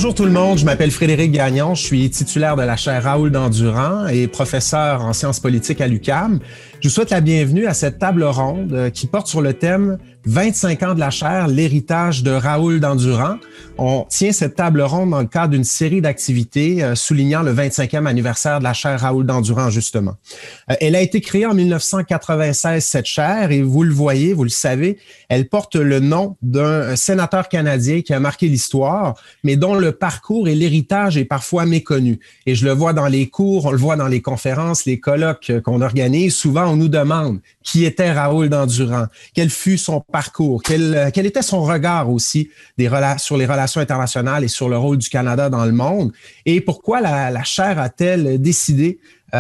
Bonjour tout le monde, je m'appelle Frédéric Gagnon, je suis titulaire de la chaire Raoul Dandurand et professeur en sciences politiques à l'UQAM. Je vous souhaite la bienvenue à cette table ronde qui porte sur le thème 25 ans de la chaire, l'héritage de Raoul Dandurand. On tient cette table ronde dans le cadre d'une série d'activités soulignant le 25e anniversaire de la chaire Raoul Dandurand, justement. Elle a été créée en 1996, cette chaire, et vous le voyez, vous le savez, elle porte le nom d'un sénateur canadien qui a marqué l'histoire, mais dont le parcours et l'héritage est parfois méconnu. Et je le vois dans les cours, on le voit dans les conférences, les colloques qu'on organise. Souvent, on nous demande qui était Raoul Dandurand, quel fut son parcours, quel était son regard aussi sur les relations internationales et sur le rôle du Canada dans le monde, et pourquoi la chaire a-t-elle décidé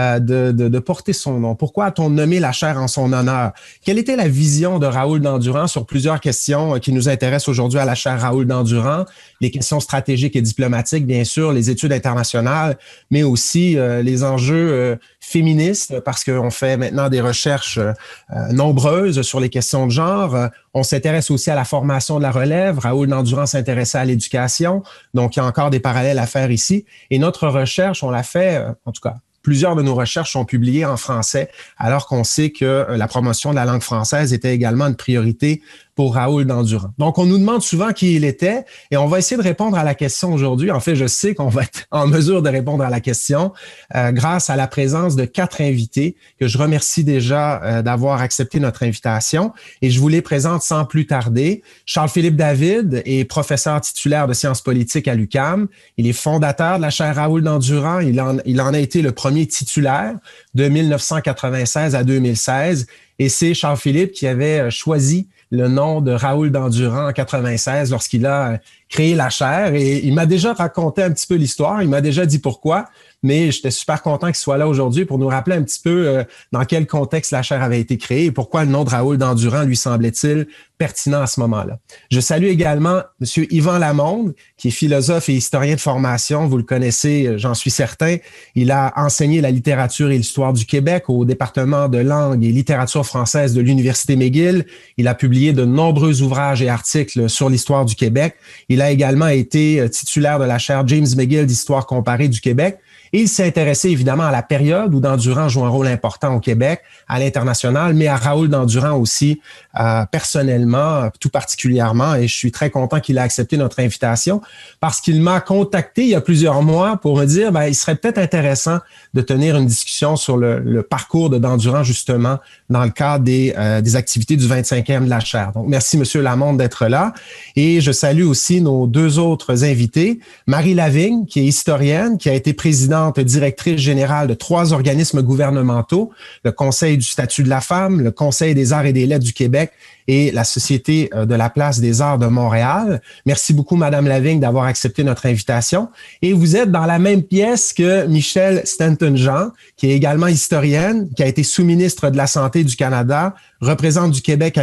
de porter son nom? Pourquoi a-t-on nommé la chaire en son honneur? Quelle était la vision de Raoul Dandurand sur plusieurs questions qui nous intéressent aujourd'hui à la chaire Raoul Dandurand? Les questions stratégiques et diplomatiques, bien sûr, les études internationales, mais aussi les enjeux féministes, parce qu'on fait maintenant des recherches nombreuses sur les questions de genre. On s'intéresse aussi à la formation de la relève. Raoul Dandurand s'intéressait à l'éducation, donc il y a encore des parallèles à faire ici. Et notre recherche, on l'a fait, en tout cas, plusieurs de nos recherches sont publiées en français, alors qu'on sait que la promotion de la langue française était également une priorité pour Raoul Dandurand. Donc, on nous demande souvent qui il était et on va essayer de répondre à la question aujourd'hui. En fait, je sais qu'on va être en mesure de répondre à la question grâce à la présence de 4 invités que je remercie déjà d'avoir accepté notre invitation, et je vous les présente sans plus tarder. Charles-Philippe David est professeur titulaire de sciences politiques à l'UQAM. Il est fondateur de la chaire Raoul Dandurand. Il en a été le premier titulaire de 1996 à 2016. Et c'est Charles-Philippe qui avait choisi le nom de Raoul Dandurand en 96 lorsqu'il a créé la chaire. Et il m'a déjà raconté un petit peu l'histoire. Il m'a déjà dit pourquoi. Mais j'étais super content qu'il soit là aujourd'hui pour nous rappeler un petit peu dans quel contexte la chaire avait été créée et pourquoi le nom de Raoul Dandurand lui semblait-il pertinent à ce moment-là. Je salue également M. Yvan Lamonde, qui est philosophe et historien de formation. Vous le connaissez, j'en suis certain. Il a enseigné la littérature et l'histoire du Québec au département de langue et littérature française de l'Université McGill. Il a publié de nombreux ouvrages et articles sur l'histoire du Québec. Il a également été titulaire de la chaire James McGill d'histoire comparée du Québec. Et il s'est intéressé évidemment à la période où Dandurand joue un rôle important au Québec, à l'international, mais à Raoul Dandurand aussi, personnellement, tout particulièrement. Et je suis très content qu'il ait accepté notre invitation parce qu'il m'a contacté il y a plusieurs mois pour me dire il serait peut-être intéressant de tenir une discussion sur le parcours de Dandurand, justement, dans le cadre des activités du 25e de la chaire. Donc, merci, M. Lamonde, d'être là. Et je salue aussi nos 2 autres invités. Marie Lavigne, qui est historienne, qui a été présidente directrice générale de 3 organismes gouvernementaux, le Conseil du statut de la femme, le Conseil des arts et des lettres du Québec et la Société de la place des arts de Montréal. Merci beaucoup, Madame Lavigne, d'avoir accepté notre invitation. Et vous êtes dans la même pièce que Michèle Stanton-Jean, qui est également historienne, qui a été sous-ministre de la Santé du Canada, représentante du Québec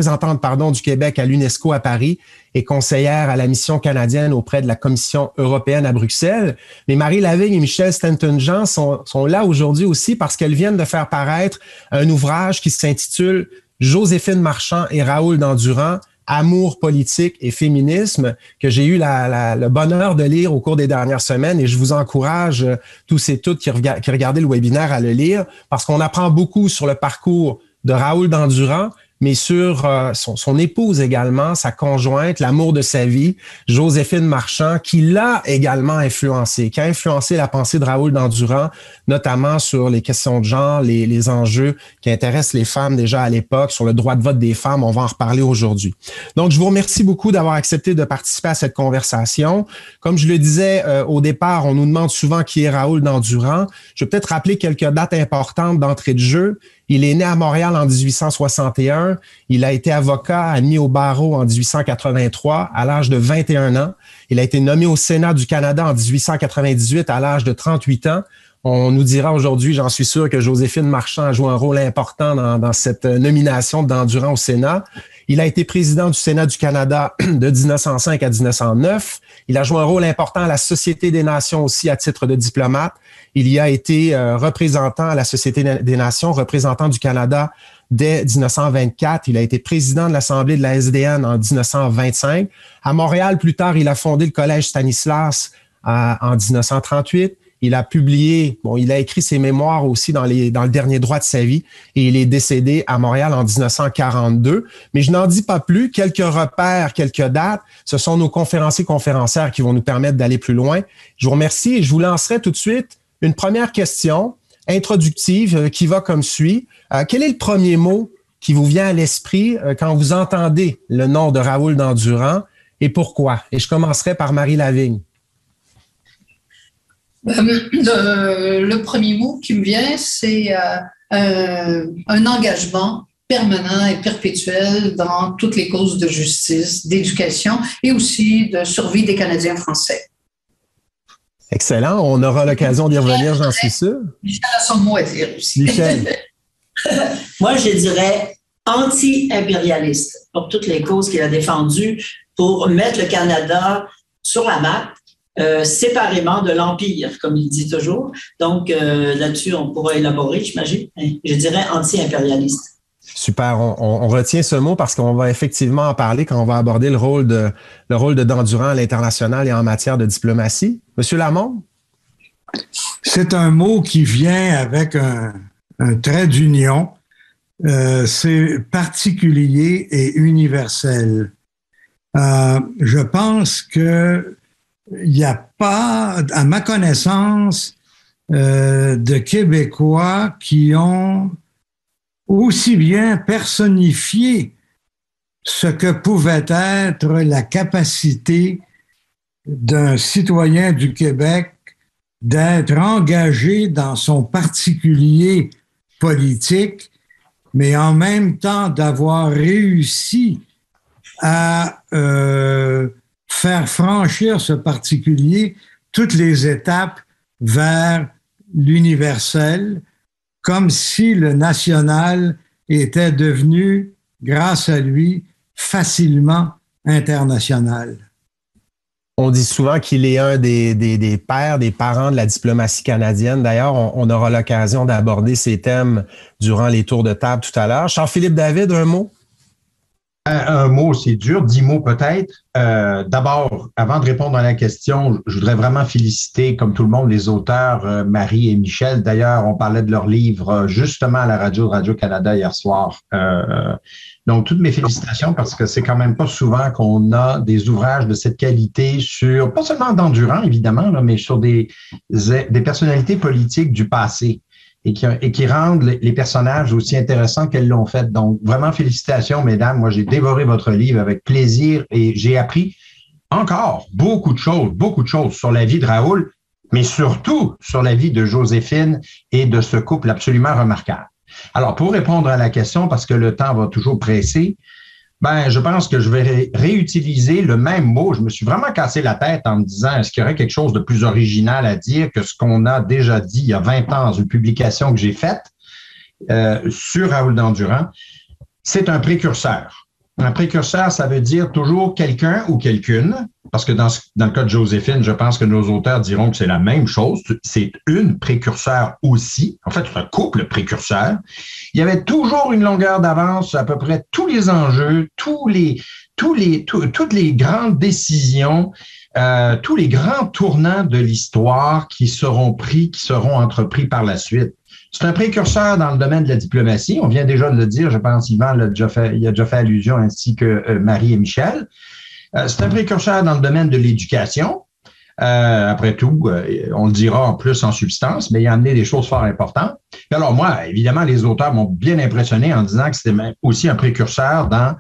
à l'UNESCO à Paris et conseillère à la mission canadienne auprès de la Commission européenne à Bruxelles. Mais Marie Lavigne et Michèle Stanton-Jean sont là aujourd'hui aussi parce qu'elles viennent de faire paraître un ouvrage qui s'intitule Joséphine Marchand et Raoul Dandurand, Amour politique et féminisme, que j'ai eu le bonheur de lire au cours des dernières semaines, et je vous encourage tous et toutes qui regardez le webinaire à le lire parce qu'on apprend beaucoup sur le parcours de Raoul Dandurand, mais sur son épouse également, sa conjointe, l'amour de sa vie, Joséphine Marchand, qui l'a également influencé, qui a influencé la pensée de Raoul Dandurand, notamment sur les questions de genre, les enjeux qui intéressent les femmes déjà à l'époque, sur le droit de vote des femmes. On va en reparler aujourd'hui. Donc, je vous remercie beaucoup d'avoir accepté de participer à cette conversation. Comme je le disais au départ, on nous demande souvent qui est Raoul Dandurand. Je vais peut-être rappeler quelques dates importantes d'entrée de jeu. Il est né à Montréal en 1861. Il a été avocat, admis au barreau en 1883 à l'âge de 21 ans. Il a été nommé au Sénat du Canada en 1898 à l'âge de 38 ans. On nous dira aujourd'hui, j'en suis sûr, que Joséphine Marchand a joué un rôle important dans cette nomination d'Endurant au Sénat. Il a été président du Sénat du Canada de 1905 à 1909. Il a joué un rôle important à la Société des Nations aussi à titre de diplomate. Il y a été représentant à la Société des Nations, représentant du Canada dès 1924. Il a été président de l'Assemblée de la SDN en 1925. À Montréal, plus tard, il a fondé le Collège Stanislas en 1938. Il a publié, il a écrit ses mémoires aussi dans le dernier droit de sa vie et il est décédé à Montréal en 1942. Mais je n'en dis pas plus. Quelques repères, quelques dates. Ce sont nos conférencières qui vont nous permettre d'aller plus loin. Je vous remercie et je vous lancerai tout de suite une première question introductive qui va comme suit. Quel est le premier mot qui vous vient à l'esprit quand vous entendez le nom de Raoul Dandurand et pourquoi? Et je commencerai par Marie Lavigne. Le premier mot qui me vient, c'est un engagement permanent et perpétuel dans toutes les causes de justice, d'éducation et aussi de survie des Canadiens français. Excellent. On aura l'occasion d'y revenir, j'en suis sûr. Michel a son mot à dire aussi. Michel. Moi, je dirais anti-impérialiste pour toutes les causes qu'il a défendues pour mettre le Canada sur la map. Séparément de l'Empire, comme il dit toujours. Donc, là-dessus, on pourra élaborer, j'imagine. Je dirais anti-impérialiste. Super. On retient ce mot parce qu'on va effectivement en parler quand on va aborder le rôle de Dandurand à l'international et en matière de diplomatie. Monsieur Lamont? C'est un mot qui vient avec un trait d'union. C'est particulier et universel. Je pense que il n'y a pas, à ma connaissance, de Québécois qui ont aussi bien personnifié ce que pouvait être la capacité d'un citoyen du Québec d'être engagé dans son particulier politique, mais en même temps d'avoir réussi à faire franchir ce particulier toutes les étapes vers l'universel, comme si le national était devenu, grâce à lui, facilement international. On dit souvent qu'il est un des pères, des parents de la diplomatie canadienne. D'ailleurs, on aura l'occasion d'aborder ces thèmes durant les tours de table tout à l'heure. Jean-Philippe David, un mot? Un mot, c'est dur. 10 mots peut-être. D'abord, avant de répondre à la question, je voudrais vraiment féliciter, comme tout le monde, les auteurs Marie et Michel. D'ailleurs, on parlait de leur livre justement à la radio de Radio-Canada hier soir. Donc, toutes mes félicitations parce que c'est quand même pas souvent qu'on a des ouvrages de cette qualité sur, pas seulement d'Endurant, évidemment, là, mais sur des personnalités politiques du passé. Et qui rendent les personnages aussi intéressants qu'elles l'ont fait. Donc, vraiment, félicitations, mesdames. Moi, j'ai dévoré votre livre avec plaisir et j'ai appris encore beaucoup de choses sur la vie de Raoul, mais surtout sur la vie de Joséphine et de ce couple absolument remarquable. Alors, pour répondre à la question, parce que le temps va toujours presser, je pense que je vais réutiliser le même mot. Je me suis vraiment cassé la tête en me disant, est-ce qu'il y aurait quelque chose de plus original à dire que ce qu'on a déjà dit il y a 20 ans dans une publication que j'ai faite sur Raoul Dandurand? C'est un précurseur. Un précurseur, ça veut dire toujours quelqu'un ou quelqu'une, parce que dans le cas de Joséphine, je pense que nos auteurs diront que c'est la même chose. C'est une précurseur aussi. En fait, c'est un couple précurseur. Il y avait toujours une longueur d'avance sur à peu près tous les enjeux, toutes les grandes décisions, tous les grands tournants de l'histoire qui seront entrepris par la suite. C'est un précurseur dans le domaine de la diplomatie. On vient déjà de le dire, je pense, Yvan il a déjà fait allusion, ainsi que Marie et Michel. C'est un précurseur dans le domaine de l'éducation. Après tout, on le dira en plus en substance, mais il a amené des choses fort importantes. Et alors moi, évidemment, les auteurs m'ont bien impressionné en disant que c'était aussi un précurseur dans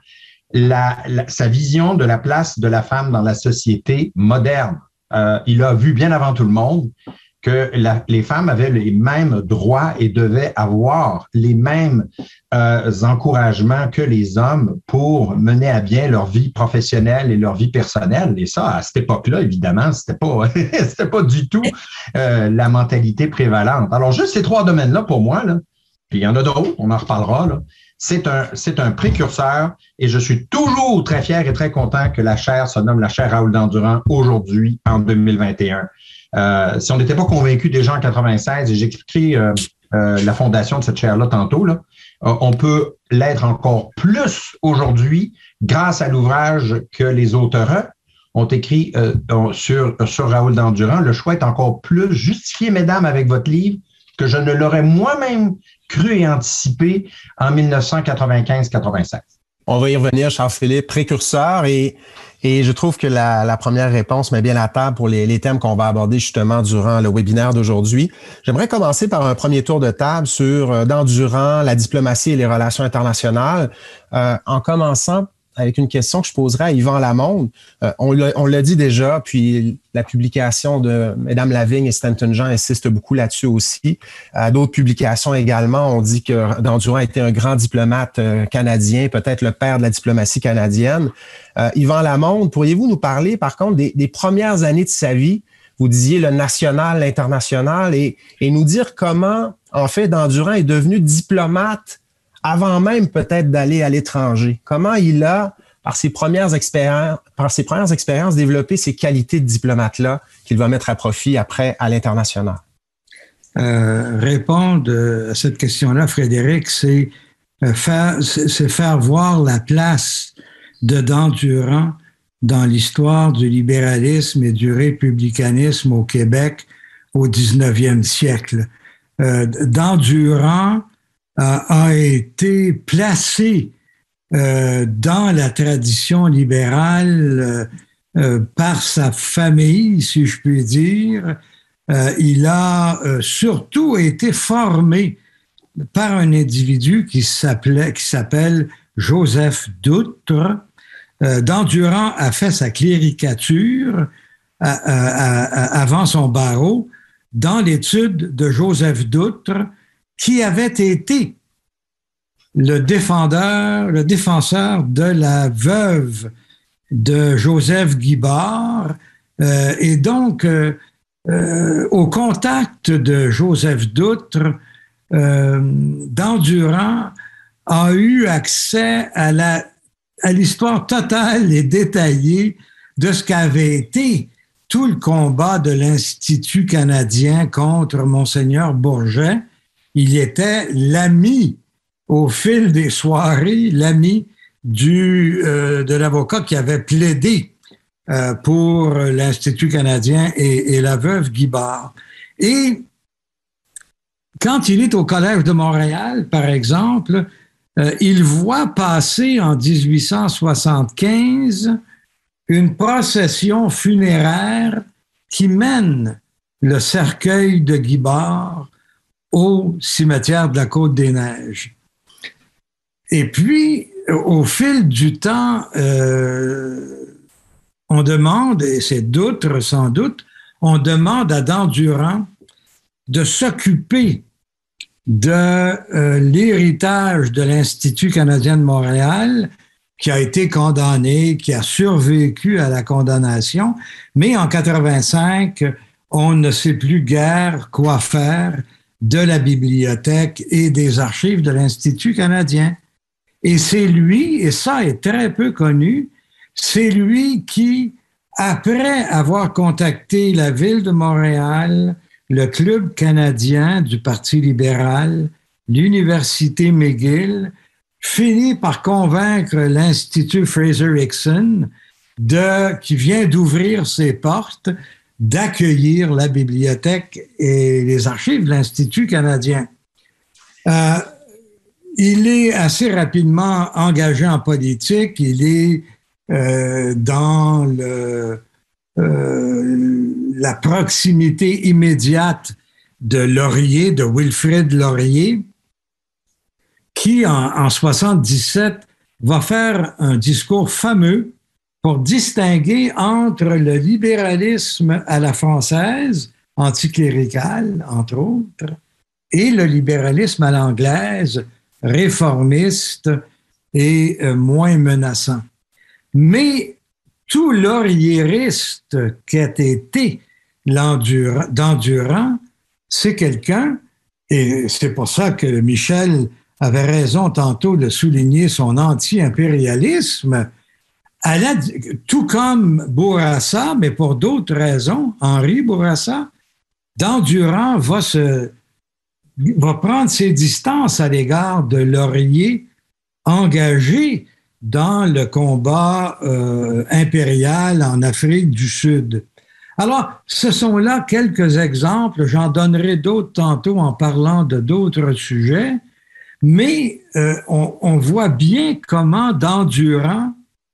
sa vision de la place de la femme dans la société moderne. Il a vu bien avant tout le monde que les femmes avaient les mêmes droits et devaient avoir les mêmes encouragements que les hommes pour mener à bien leur vie professionnelle et leur vie personnelle. Et ça, à cette époque-là, évidemment, c'était pas du tout la mentalité prévalente. Alors, juste ces 3 domaines-là, pour moi, là, puis il y en a d'autres, on en reparlera, là, c'est un précurseur et je suis toujours très fier et très content que la chaire se nomme la chaire Raoul Dandurand aujourd'hui, en 2021. Si on n'était pas convaincu déjà en 96, et j'expliquerai la fondation de cette chaire-là tantôt, là, on peut l'être encore plus aujourd'hui grâce à l'ouvrage que les auteurs ont écrit sur Raoul Dandurand. Le choix est encore plus justifié, mesdames, avec votre livre, que je ne l'aurais moi-même cru et anticipé en 1995-96. On va y revenir, Charles-Philippe, précurseur, et je trouve que la première réponse met bien la table pour les thèmes qu'on va aborder justement durant le webinaire d'aujourd'hui. J'aimerais commencer par un premier tour de table sur Dandurand, la diplomatie et les relations internationales, en commençant avec une question que je poserai à Yvan Lamonde. On l'a dit déjà, puis la publication de Mesdames Lavigne et Stanton Jean insiste beaucoup là-dessus aussi. D'autres publications également ont dit que Dandurand était un grand diplomate canadien, peut-être le père de la diplomatie canadienne. Yvan Lamonde, pourriez-vous nous parler par contre des premières années de sa vie? Vous disiez le national, l'international, et nous dire comment, en fait, Dandurand est devenu diplomate avant même peut-être d'aller à l'étranger. Comment il a, par ses premières expériences, développé ces qualités de diplomate-là qu'il va mettre à profit après à l'international? Répondre à cette question-là, Frédéric, c'est faire voir la place de Dandurand dans l'histoire du libéralisme et du républicanisme au Québec au 19e siècle. Dandurand a été placé dans la tradition libérale par sa famille, si je puis dire. Il a surtout été formé par un individu qui s'appelle Joseph Doutre. Dandurand a fait sa cléricature avant son barreau dans l'étude de Joseph Doutre, qui avait été le défenseur de la veuve de Joseph Guibard. Et donc, au contact de Joseph Doutre, Dandurand a eu accès à l'histoire totale et détaillée de ce qu'avait été tout le combat de l'Institut canadien contre Monseigneur Bourget. Il était l'ami, au fil des soirées, l'ami de l'avocat qui avait plaidé pour l'Institut canadien et la veuve Guibard. Et quand il est au Collège de Montréal, par exemple, il voit passer en 1875 une procession funéraire qui mène le cercueil de Guibard au cimetière de la Côte-des-Neiges. Et puis, au fil du temps, on demande, et c'est Doutre sans doute, on demande à Dandurand de s'occuper de l'héritage de l'Institut canadien de Montréal, qui a été condamné, qui a survécu à la condamnation, mais en 85, on ne sait plus guère quoi faire de la bibliothèque et des archives de l'Institut canadien. Et c'est lui, et ça est très peu connu, c'est lui qui, après avoir contacté la Ville de Montréal, le Club canadien du Parti libéral, l'Université McGill, finit par convaincre l'Institut Fraser-Hickson, qui vient d'ouvrir ses portes, d'accueillir la bibliothèque et les archives de l'Institut canadien. Il est assez rapidement engagé en politique. Il est dans la proximité immédiate de Laurier, de Wilfrid Laurier, qui, en 77, va faire un discours fameux pour distinguer entre le libéralisme à la française, anticlérical, entre autres, et le libéralisme à l'anglaise, réformiste et moins menaçant. Mais tout lauriériste qu'ait été d'Endurant, c'est quelqu'un, et c'est pour ça que Michel avait raison tantôt de souligner son anti-impérialisme, tout comme Bourassa, mais pour d'autres raisons, Henri Bourassa, d'Endurant va prendre ses distances à l'égard de Laurier, engagé dans le combat impérial en Afrique du Sud. Alors, ce sont là quelques exemples, j'en donnerai d'autres tantôt en parlant de d'autres sujets, mais on voit bien comment d'Endurant,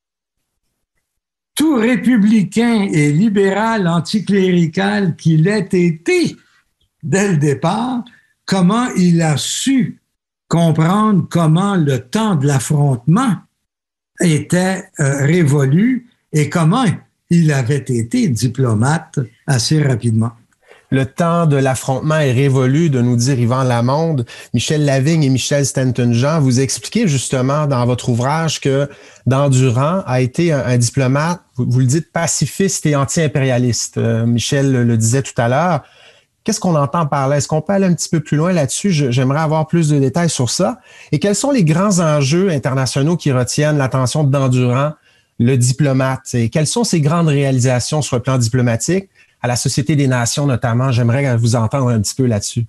tout républicain et libéral anticlérical qu'il ait été dès le départ, comment il a su comprendre comment le temps de l'affrontement était révolu et comment il avait été diplomate assez rapidement. Le temps de l'affrontement est révolu, de nous dire Yvan Lamonde. Michel Lavigne et Michel Stanton-Jean, vous expliquez justement dans votre ouvrage que d'Endurant a été un diplomate, vous le dites, pacifiste et anti-impérialiste. Michel le disait tout à l'heure. Qu'est-ce qu'on entend par là? Est-ce qu'on peut aller un petit peu plus loin là-dessus? J'aimerais avoir plus de détails sur ça. Et quels sont les grands enjeux internationaux qui retiennent l'attention d'Endurant, le diplomate? Et quelles sont ses grandes réalisations sur le plan diplomatique? À la Société des Nations notamment, j'aimerais vous entendre un petit peu là-dessus.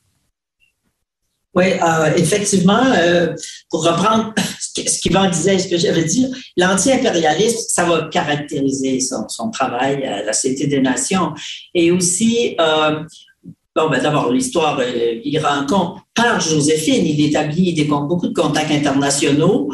Oui, effectivement, pour reprendre ce qu'Yvan disait et ce que j'avais dit, l'anti-impérialisme, ça va caractériser son travail à la Société des Nations. Et aussi, d'abord, l'histoire, il rencontre par Joséphine, il établit beaucoup de contacts internationaux.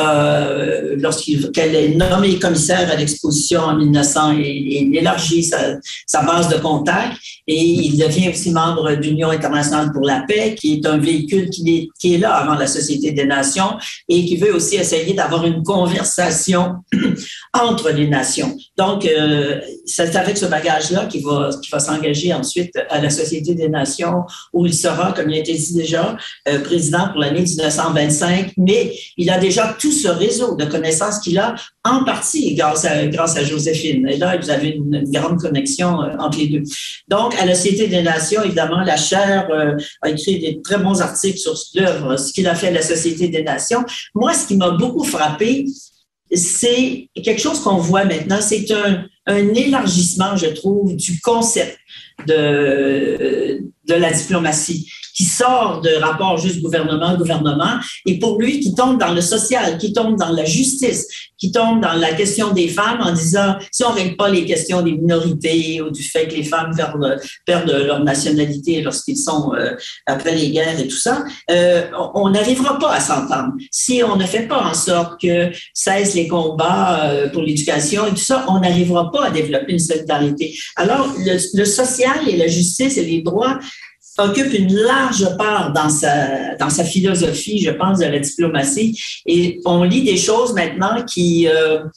Lorsqu'elle est nommée commissaire à l'exposition en 1900, il élargit sa base de contacts et il devient aussi membre d'Union internationale pour la paix, qui est un véhicule qui est là avant la Société des Nations et qui veut aussi essayer d'avoir une conversation entre les nations. Donc, c'est avec ce bagage-là qu'il va s'engager ensuite à la Société des Nations, où il sera, comme il a été dit déjà, président pour l'année 1925, mais il a déjà tout ce réseau de connaissances qu'il a, en partie grâce à Joséphine. Et là, vous avez une grande connexion entre les deux. Donc, à la Société des Nations, évidemment, la chaire a écrit des très bons articles sur l'œuvre, ce qu'il a fait à la Société des Nations. Moi, ce qui m'a beaucoup frappé, c'est quelque chose qu'on voit maintenant, c'est un élargissement, je trouve, du concept de la diplomatie, qui sort de rapport juste gouvernement, et pour lui, qui tombe dans le social, qui tombe dans la justice, qui tombe dans la question des femmes en disant, si on ne règle pas les questions des minorités ou du fait que les femmes perdent leur nationalité lorsqu'ils sont après les guerres et tout ça, on n'arrivera pas à s'entendre. Si on ne fait pas en sorte que cessent les combats pour l'éducation et tout ça, on n'arrivera pas à développer une solidarité. Alors, le social et la justice et les droits occupe une large part dans sa philosophie, je pense, de la diplomatie. Et on lit des choses maintenant qui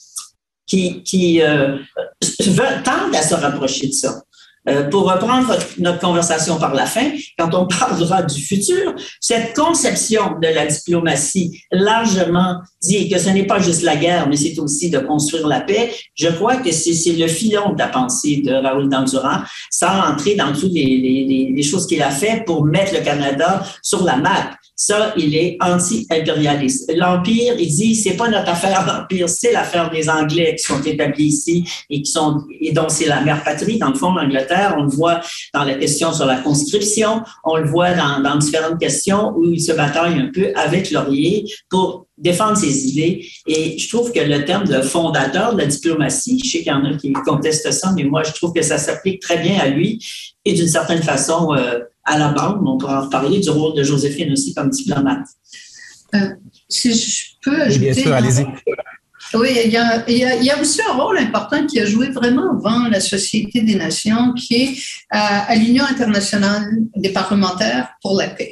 tendent à se rapprocher de ça. Pour reprendre notre conversation par la fin, quand on parlera du futur, cette conception de la diplomatie largement dit que ce n'est pas juste la guerre, mais c'est aussi de construire la paix. Je crois que c'est le filon de la pensée de Raoul d'Endurant, sans entrer dans toutes les choses qu'il a fait pour mettre le Canada sur la map. Ça, il est anti-impérialiste. L'Empire, il dit, c'est pas notre affaire, l'Empire, c'est l'affaire des Anglais qui sont établis ici et dont c'est la mère patrie, dans le fond, l'Angleterre. On le voit dans la question sur la conscription, on le voit dans différentes questions où il se bataille un peu avec Laurier pour défendre ses idées. Et je trouve que le terme de fondateur de la diplomatie, je sais qu'il y en a qui contestent ça, mais moi, je trouve que ça s'applique très bien à lui et d'une certaine façon, à la bande, on pourra en reparler du rôle de Joséphine aussi comme diplomate. Si je peux ajouter... Bien sûr, allez-y. Oui, il y a aussi un rôle important qui a joué vraiment avant la Société des Nations, qui est à l'Union internationale des parlementaires pour la paix.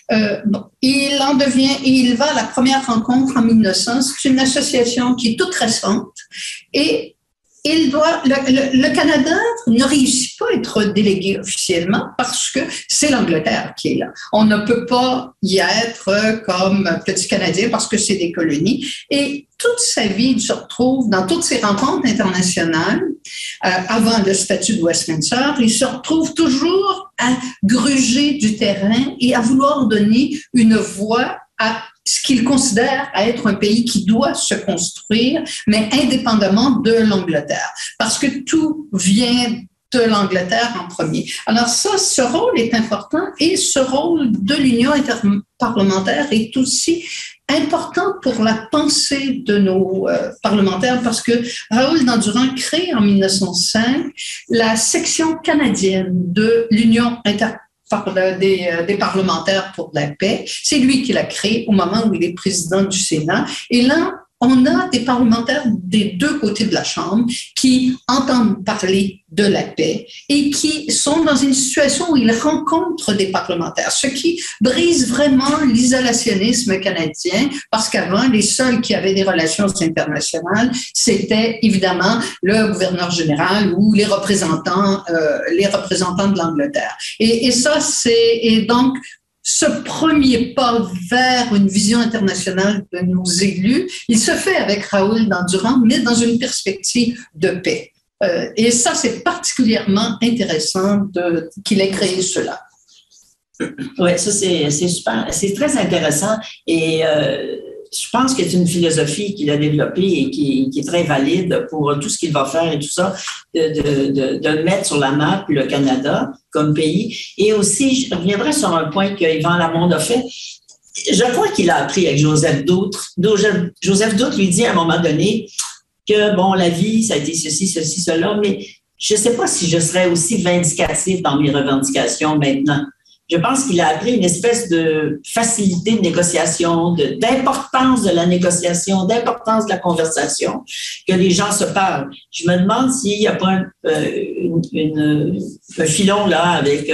Il va à la première rencontre en 1900. C'est une association qui est toute récente et Le Canada ne réussit pas à être délégué officiellement parce que c'est l'Angleterre qui est là. On ne peut pas y être comme petit Canadien parce que c'est des colonies. Et toute sa vie, il se retrouve dans toutes ces rencontres internationales, avant le statut de Westminster, il se retrouve toujours à gruger du terrain et à vouloir donner une voix à ce qu'il considère à être un pays qui doit se construire, mais indépendamment de l'Angleterre, parce que tout vient de l'Angleterre en premier. Alors ça, ce rôle est important et ce rôle de l'Union interparlementaire est aussi important pour la pensée de nos parlementaires parce que Raoul Dandurand crée en 1905 la section canadienne de l'Union interparlementaire des parlementaires pour la paix. C'est lui qui l'a créé au moment où il est président du Sénat. Et là, on a des parlementaires des deux côtés de la Chambre qui entendent parler de la paix et qui sont dans une situation où ils rencontrent des parlementaires, ce qui brise vraiment l'isolationnisme canadien, parce qu'avant, les seuls qui avaient des relations internationales, c'était évidemment le gouverneur général ou les représentants de l'Angleterre. Et ça, et donc, ce premier pas vers une vision internationale de nos élus, il se fait avec Raoul Dandurand, mais dans une perspective de paix. Et ça, c'est particulièrement intéressant qu'il ait créé cela. Oui, ça, c'est super. C'est très intéressant. Et je pense que c'est une philosophie qu'il a développée et qui est très valide pour tout ce qu'il va faire et tout ça, de mettre sur la map le Canada comme pays. Et aussi, je reviendrai sur un point que Yvan Lamond a fait. Je crois qu'il a appris avec Joseph Doutre. Joseph Doutre lui dit à un moment donné que, bon, la vie, ça a été ceci, cela, mais je ne sais pas si je serais aussi vindicatif dans mes revendications maintenant. Je pense qu'il a appris une espèce de facilité de négociation, d'importance de la négociation, d'importance de la conversation, que les gens se parlent. Je me demande s'il n'y a pas un filon là avec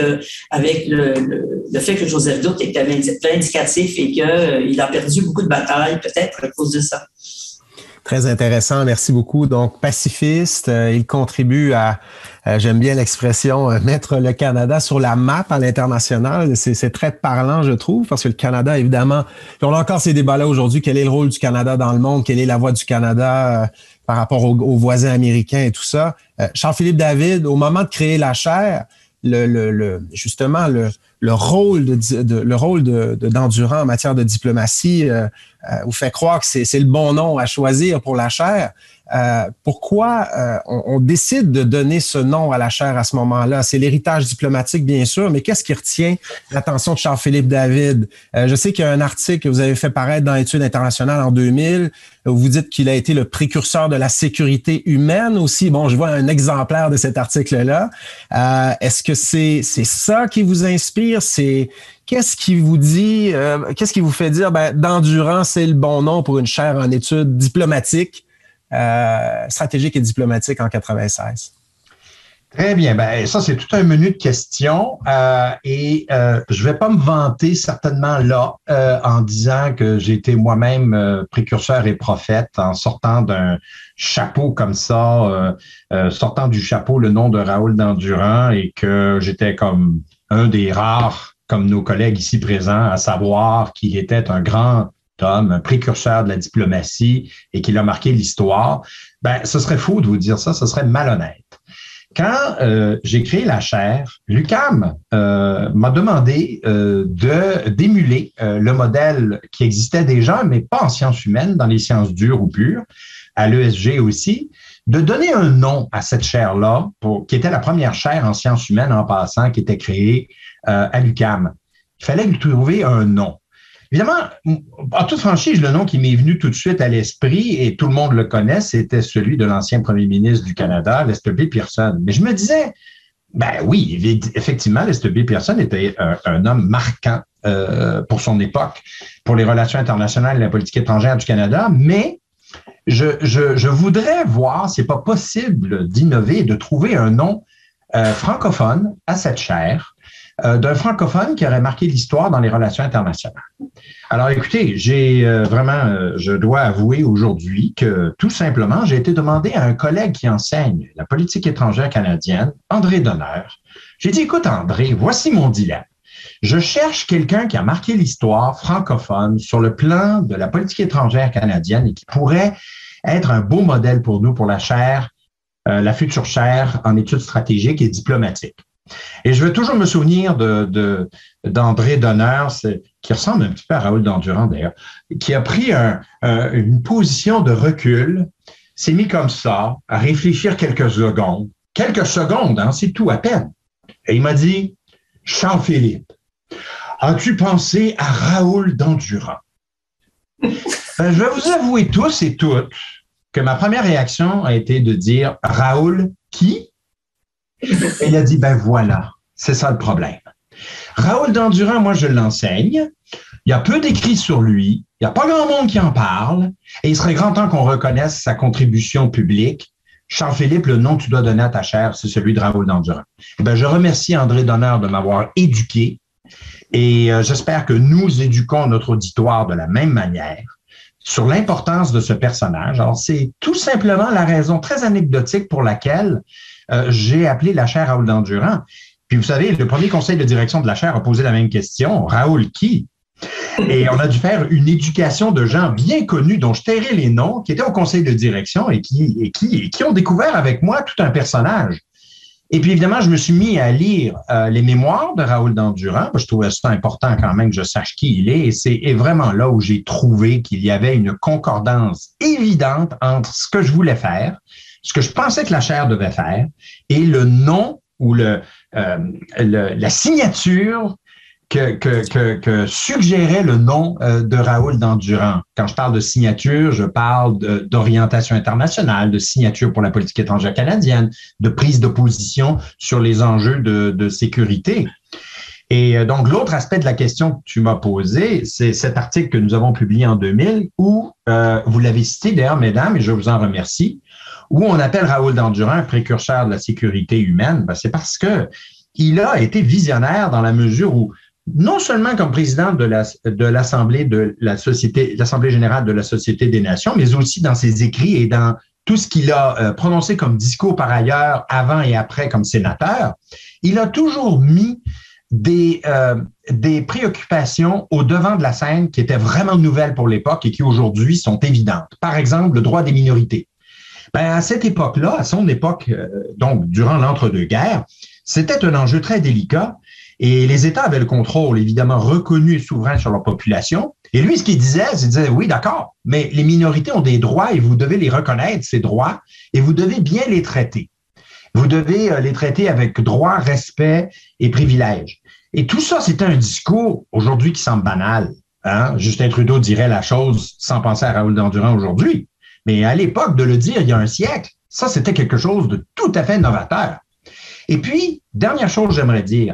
le fait que Joseph Doutre était vindicatif et qu'il a perdu beaucoup de batailles, peut-être à cause de ça. Très intéressant, merci beaucoup. Donc, pacifiste, il contribue à, j'aime bien l'expression, mettre le Canada sur la map à l'international. C'est très parlant, je trouve, parce que le Canada, évidemment, puis on a encore ces débats-là aujourd'hui, quel est le rôle du Canada dans le monde, quelle est la voix du Canada par rapport aux voisins américains et tout ça. Charles-Philippe David, au moment de créer la chaire, justement, le rôle de Dandurand en matière de diplomatie vous fait croire que c'est le bon nom à choisir pour la chaire. Pourquoi on décide de donner ce nom à la chaire à ce moment-là? C'est l'héritage diplomatique, bien sûr, mais qu'est-ce qui retient l'attention de Charles-Philippe David? Je sais qu'il y a un article que vous avez fait paraître dans Études internationales en 2000, où vous dites qu'il a été le précurseur de la sécurité humaine aussi. Bon, je vois un exemplaire de cet article-là. Est-ce que c'est ça qui vous inspire? Qu'est-ce qui vous dit, qu'est-ce qui vous fait dire, Dandurand, c'est le bon nom pour une chaire en études diplomatiques, stratégiques et diplomatiques en 96? Très bien. Ça, c'est tout un menu de questions. Je vais pas me vanter certainement là en disant que j'ai été moi-même précurseur et prophète en sortant d'un chapeau comme ça, sortant du chapeau le nom de Raoul Dandurand et que j'étais comme un des rares, comme nos collègues ici présents, à savoir qu'il était un grand homme, un précurseur de la diplomatie et qu'il a marqué l'histoire. Ce serait faux de vous dire ça, ce serait malhonnête. Quand j'ai créé la chaire, l'UQAM m'a demandé d'émuler le modèle qui existait déjà, mais pas en sciences humaines, dans les sciences dures ou pures, à l'ESG aussi, de donner un nom à cette chaire-là, qui était la première chaire en sciences humaines en passant, qui était créée à l'UQAM. Il fallait lui trouver un nom. Évidemment, en toute franchise, le nom qui m'est venu tout de suite à l'esprit, et tout le monde le connaît, c'était celui de l'ancien premier ministre du Canada, Lester B. Pearson. Mais je me disais, oui, effectivement, Lester B. Pearson était un homme marquant pour son époque, pour les relations internationales et la politique étrangère du Canada, mais je voudrais voir s'il n'est pas possible d'innover et de trouver un nom francophone à cette chaire. d'un francophone qui aurait marqué l'histoire dans les relations internationales. Alors, écoutez, je dois avouer aujourd'hui que, tout simplement, j'ai été demandé à un collègue qui enseigne la politique étrangère canadienne, André Donner. J'ai dit, écoute, André, voici mon dilemme. Je cherche quelqu'un qui a marqué l'histoire francophone sur le plan de la politique étrangère canadienne et qui pourrait être un beau modèle pour nous, pour la future chaire en études stratégiques et diplomatiques. Et je veux toujours me souvenir d'André Donner, qui ressemble un petit peu à Raoul Dandurand d'ailleurs, qui a pris une position de recul, s'est mis comme ça, à réfléchir quelques secondes, hein, c'est tout à peine. Et il m'a dit, Jean-Philippe, as-tu pensé à Raoul Dandurand? Je vais vous avouer tous et toutes que ma première réaction a été de dire, Raoul, qui? Et il a dit, ben voilà, c'est ça le problème. Raoul Dandurand, moi, je l'enseigne. Il y a peu d'écrits sur lui. Il n'y a pas grand monde qui en parle. Et il serait grand temps qu'on reconnaisse sa contribution publique. Jean-Philippe, le nom que tu dois donner à ta chaire, c'est celui de Raoul Dandurand. Eh bien, je remercie André Donner de m'avoir éduqué. Et j'espère que nous éduquons notre auditoire de la même manière sur l'importance de ce personnage. Alors, c'est tout simplement la raison très anecdotique pour laquelle j'ai appelé la chaire Raoul Dandurand. Puis vous savez, le premier conseil de direction de la chaire a posé la même question. Raoul qui? Et on a dû faire une éducation de gens bien connus dont je tairai les noms, qui étaient au conseil de direction et qui ont découvert avec moi tout un personnage. Et puis évidemment, je me suis mis à lire les mémoires de Raoul Dandurand. Je trouvais ça important quand même que je sache qui il est. Et c'est vraiment là où j'ai trouvé qu'il y avait une concordance évidente entre ce que je voulais faire, ce que je pensais que la chaire devait faire, et le nom ou la signature que suggérait le nom de Raoul Dandurand. Quand je parle de signature, je parle d'orientation internationale, de signature pour la politique étrangère canadienne, de prise de position sur les enjeux de sécurité. Et donc, l'autre aspect de la question que tu m'as posée, c'est cet article que nous avons publié en 2000 où, vous l'avez cité d'ailleurs, mesdames, et je vous en remercie, où on appelle Raoul Dandurand un précurseur de la sécurité humaine. Ben, c'est parce que il a été visionnaire dans la mesure où, non seulement comme président de l'Assemblée l'Assemblée générale de la Société des Nations, mais aussi dans ses écrits et dans tout ce qu'il a prononcé comme discours par ailleurs, avant et après comme sénateur, il a toujours mis des préoccupations au devant de la scène qui étaient vraiment nouvelles pour l'époque et qui aujourd'hui sont évidentes. Par exemple, le droit des minorités. Ben, à cette époque-là, à son époque, donc durant l'entre-deux-guerres, c'était un enjeu très délicat et les États avaient le contrôle, évidemment, reconnu et souverain sur leur population. Et lui, ce qu'il disait, oui, d'accord, mais les minorités ont des droits et vous devez les reconnaître, ces droits, et vous devez bien les traiter. Vous devez les traiter avec droit, respect et privilèges. Et tout ça, c'était un discours aujourd'hui qui semble banal. Hein? Justin Trudeau dirait la chose sans penser à Raoul Dandurand aujourd'hui. Mais à l'époque, de le dire il y a un siècle, ça, c'était quelque chose de tout à fait novateur. Et puis, dernière chose, j'aimerais dire,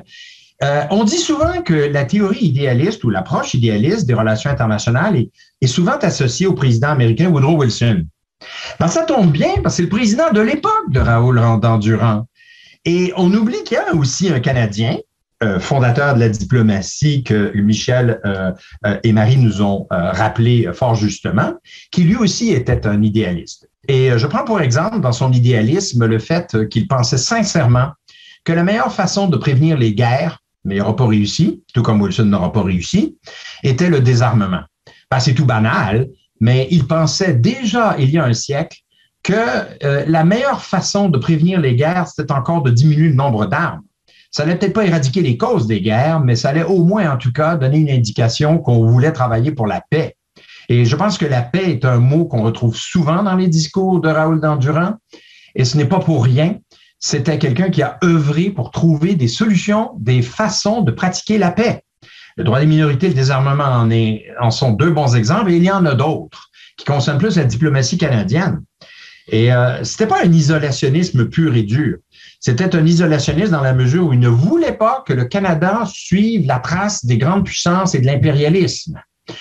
on dit souvent que la théorie idéaliste ou l'approche idéaliste des relations internationales est souvent associée au président américain Woodrow Wilson. Ben, ça tombe bien parce que c'est le président de l'époque de Raoul Dandurand. Et on oublie qu'il y a aussi un Canadien, fondateur de la diplomatie que Michel et Marie nous ont rappelé fort justement, qui lui aussi était un idéaliste. Et je prends pour exemple dans son idéalisme le fait qu'il pensait sincèrement que la meilleure façon de prévenir les guerres, mais il n'aura pas réussi, tout comme Wilson n'aura pas réussi, était le désarmement. Ben, c'est tout banal, mais il pensait déjà il y a un siècle que la meilleure façon de prévenir les guerres, c'était encore de diminuer le nombre d'armes. Ça n'allait peut-être pas éradiquer les causes des guerres, mais ça allait au moins, en tout cas, donner une indication qu'on voulait travailler pour la paix. Et je pense que la paix est un mot qu'on retrouve souvent dans les discours de Raoul Dandurand, et ce n'est pas pour rien. C'était quelqu'un qui a œuvré pour trouver des solutions, des façons de pratiquer la paix. Le droit des minorités, le désarmement en sont deux bons exemples, et il y en a d'autres qui concernent plus la diplomatie canadienne. Et c'était pas un isolationnisme pur et dur. C'était un isolationnisme dans la mesure où il ne voulait pas que le Canada suive la trace des grandes puissances et de l'impérialisme.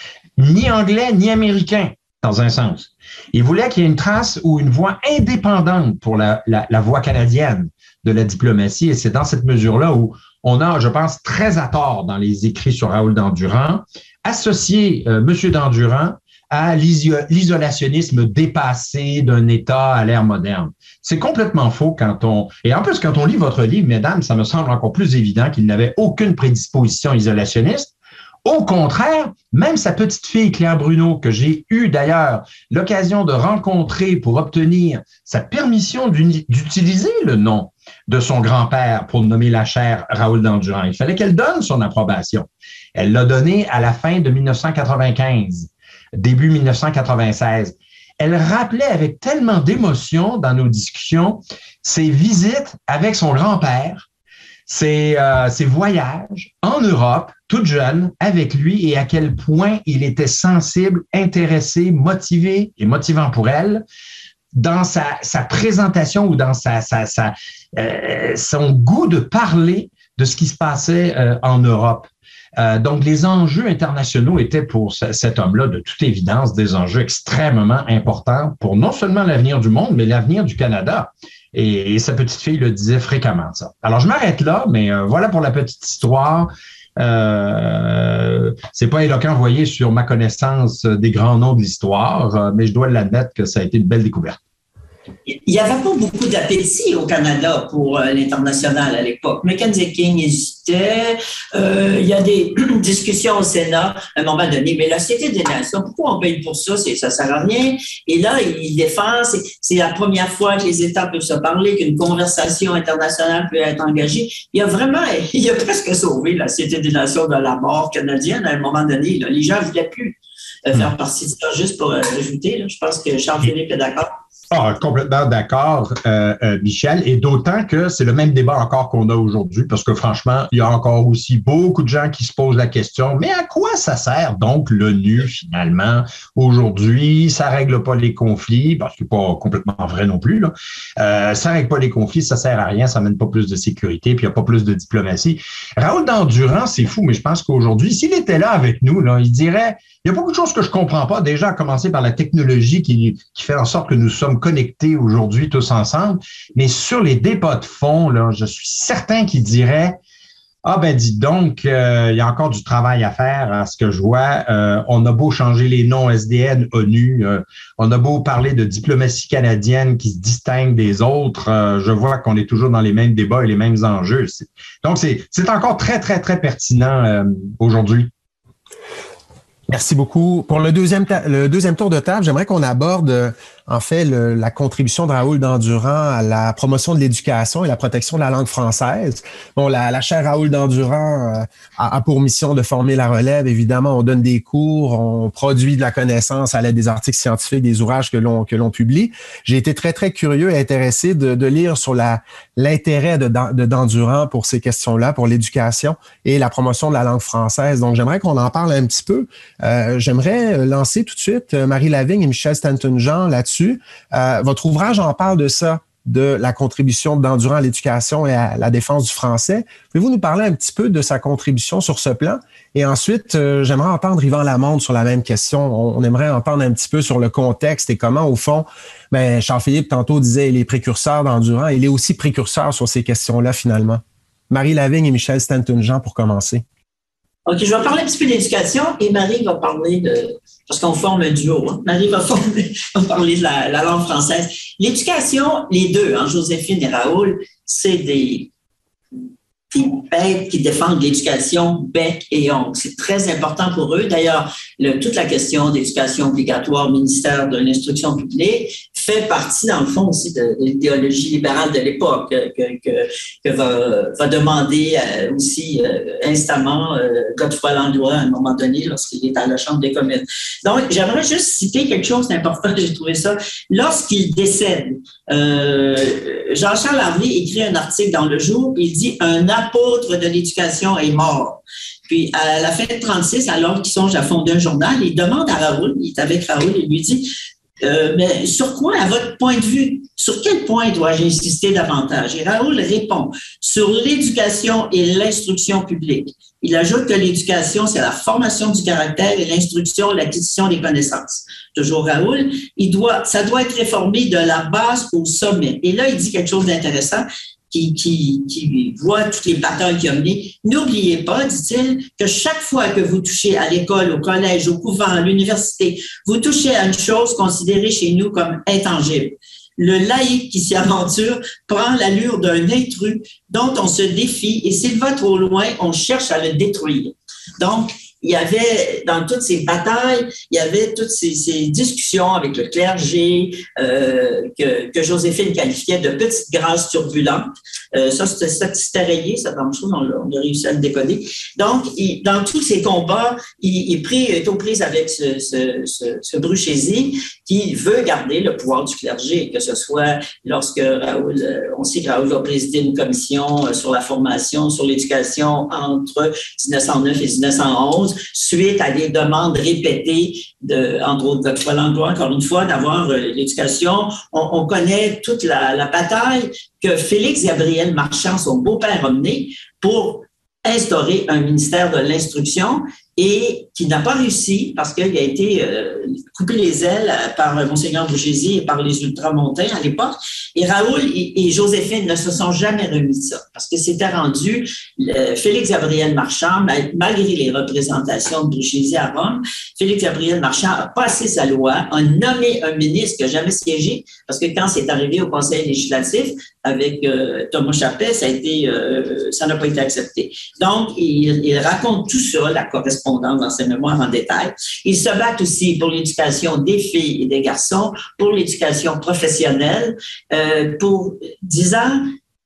Ni anglais, ni américain, dans un sens. Il voulait qu'il y ait une trace ou une voie indépendante pour la voie canadienne de la diplomatie. Et c'est dans cette mesure-là où on a, je pense, très à tort dans les écrits sur Raoul Dandurand, associé M. Dandurand à l'isolationnisme dépassé d'un État à l'ère moderne. C'est complètement faux et en plus, quand on lit votre livre, mesdames, ça me semble encore plus évident qu'il n'avait aucune prédisposition isolationniste. Au contraire, même sa petite fille Claire Bruno, que j'ai eu d'ailleurs l'occasion de rencontrer pour obtenir sa permission d'utiliser le nom de son grand-père pour nommer la chaire Raoul Dandurand. Il fallait qu'elle donne son approbation. Elle l'a donné à la fin de 1995, début 1996. Elle rappelait avec tellement d'émotion dans nos discussions ses visites avec son grand-père, ses voyages en Europe, toute jeune, avec lui, et à quel point il était sensible, intéressé, motivé et motivant pour elle dans sa présentation ou dans son goût de parler de ce qui se passait en Europe. Donc, les enjeux internationaux étaient pour cet homme-là, de toute évidence, des enjeux extrêmement importants pour non seulement l'avenir du monde, mais l'avenir du Canada. Et sa petite fille le disait fréquemment, ça. Alors, je m'arrête là, mais voilà pour la petite histoire. C'est pas éloquent, vous voyez, sur ma connaissance des grands noms de l'histoire, mais je dois l'admettre que ça a été une belle découverte. Il n'y avait pas beaucoup d'appétit au Canada pour l'international à l'époque. Mackenzie King hésitait. Il y a des discussions au Sénat à un moment donné. Mais la Société des Nations, pourquoi on paye pour ça? Ça sert à rien. Et là, il défend, c'est la première fois que les États peuvent se parler, qu'une conversation internationale peut être engagée. Il a presque sauvé la Société des Nations de la mort canadienne à un moment donné. Là. Les gens ne voulaient plus faire partie de ça. Juste pour ajouter, là, je pense que Charles-Philippe est d'accord. Ah, complètement d'accord, Michel, et d'autant que c'est le même débat encore qu'on a aujourd'hui, parce que franchement, il y a encore aussi beaucoup de gens qui se posent la question, mais à quoi ça sert donc l'ONU finalement aujourd'hui? Ça règle pas les conflits, parce que c'est pas complètement vrai non plus, là. Ça règle pas les conflits, ça sert à rien, ça mène pas plus de sécurité, puis il y a pas plus de diplomatie. Raoul Dandurand, c'est fou, mais je pense qu'aujourd'hui, s'il était là avec nous, là, il dirait, il y a beaucoup de choses que je comprends pas, déjà à commencer par la technologie qui fait en sorte que nous sommes connectés aujourd'hui tous ensemble, mais sur les débats de fond, là, je suis certain qu'il dirait ah ben dis donc, il y a encore du travail à faire à ce que je vois. On a beau changer les noms SDN, ONU, on a beau parler de diplomatie canadienne qui se distingue des autres, je vois qu'on est toujours dans les mêmes débats et les mêmes enjeux. Donc c'est encore très, très, très pertinent aujourd'hui. Merci beaucoup. Pour le deuxième tour de table, j'aimerais qu'on aborde en fait la contribution de Raoul Dandurand à la promotion de l'éducation et la protection de la langue française. Bon, la chaire Raoul Dandurand a pour mission de former la relève. Évidemment, on donne des cours, on produit de la connaissance à l'aide des articles scientifiques, des ouvrages que l'on publie. J'ai été très, très curieux et intéressé de lire sur l'intérêt de Dandurand pour ces questions-là, pour l'éducation et la promotion de la langue française. Donc, j'aimerais qu'on en parle un petit peu. J'aimerais lancer tout de suite Marie Lavigne et Michel Stanton-Jean là-dessus. Votre ouvrage en parle de ça, de la contribution de Dandurand à l'éducation et à la défense du français. Pouvez-vous nous parler un petit peu de sa contribution sur ce plan? Et ensuite, j'aimerais entendre Yvan Lamonde sur la même question. On aimerait entendre un petit peu sur le contexte et comment, au fond, Charles-Philippe tantôt disait il est précurseur Dandurand. Il est aussi précurseur sur ces questions-là, finalement. Marie Lavigne et Michel Stanton-Jean pour commencer. OK, je vais parler un petit peu d'éducation et Marie va parler parce qu'on forme un duo. Hein. Marie va parler de la langue française. L'éducation, les deux, hein, Joséphine et Raoul, c'est des bêtes qui défendent l'éducation bec et ongle. C'est très important pour eux. D'ailleurs, toute la question d'éducation obligatoire, ministère de l'Instruction publique, fait partie, dans le fond, aussi de l'idéologie libérale de l'époque que va demander aussi instamment Godefroy Langlois à un moment donné lorsqu'il est à la Chambre des communes. Donc, j'aimerais juste citer quelque chose d'important, j'ai trouvé ça. Lorsqu'il décède, Jean-Charles Harvey écrit un article dans Le Jour, il dit « Un apôtre de l'éducation est mort ». Puis, à la fin de 1936, alors qu'il songe à fonder un journal, il demande à Raoul, il est avec Raoul, il lui dit mais sur quoi, à votre point de vue, sur quel point dois-je insister davantage? Et Raoul répond sur l'éducation et l'instruction publique. Il ajoute que l'éducation, c'est la formation du caractère et l'instruction, l'acquisition des connaissances. Toujours Raoul, ça doit être réformé de la base au sommet. Et là, il dit quelque chose d'intéressant qui voit toutes les batailles qu'il a menées. N'oubliez pas, dit-il, que chaque fois que vous touchez à l'école, au collège, au couvent, à l'université, vous touchez à une chose considérée chez nous comme intangible. Le laïc qui s'y aventure prend l'allure d'un intrus dont on se défie et s'il va trop loin, on cherche à le détruire. Donc, il y avait, dans toutes ces batailles, il y avait toutes ces discussions avec le clergé que Joséphine qualifiait de petites grâces turbulentes. Ça, c'était rayé, ça, dans le show, on a réussi à le décoder. Donc, dans tous ces combats, il est aux prises avec ce Bruchézy qui veut garder le pouvoir du clergé, que ce soit lorsque Raoul, on sait que Raoul a présidé une commission sur la formation, sur l'éducation entre 1909 et 1911, suite à des demandes répétées, entre autres de Paul Langlois, encore une fois, d'avoir l'éducation. On connaît toute la bataille que Félix Gabriel Marchand, son beau-père, a menée pour instaurer un ministère de l'instruction et qui n'a pas réussi parce qu'il a été coupé les ailes par Monseigneur Bruchézy et par les ultramontains à l'époque. Et Raoul et Joséphine ne se sont jamais remis de ça parce que c'était rendu Félix Gabriel Marchand, malgré les représentations de Bruchézy à Rome, Félix Gabriel Marchand a passé sa loi, a nommé un ministre qui n'a jamais siégé parce que quand c'est arrivé au Conseil législatif avec Thomas Chappet, ça n'a pas été accepté. Donc, il raconte tout ça, la correspondance dans ses mémoires en détail. Ils se battent aussi pour l'éducation des filles et des garçons, pour l'éducation professionnelle, disant,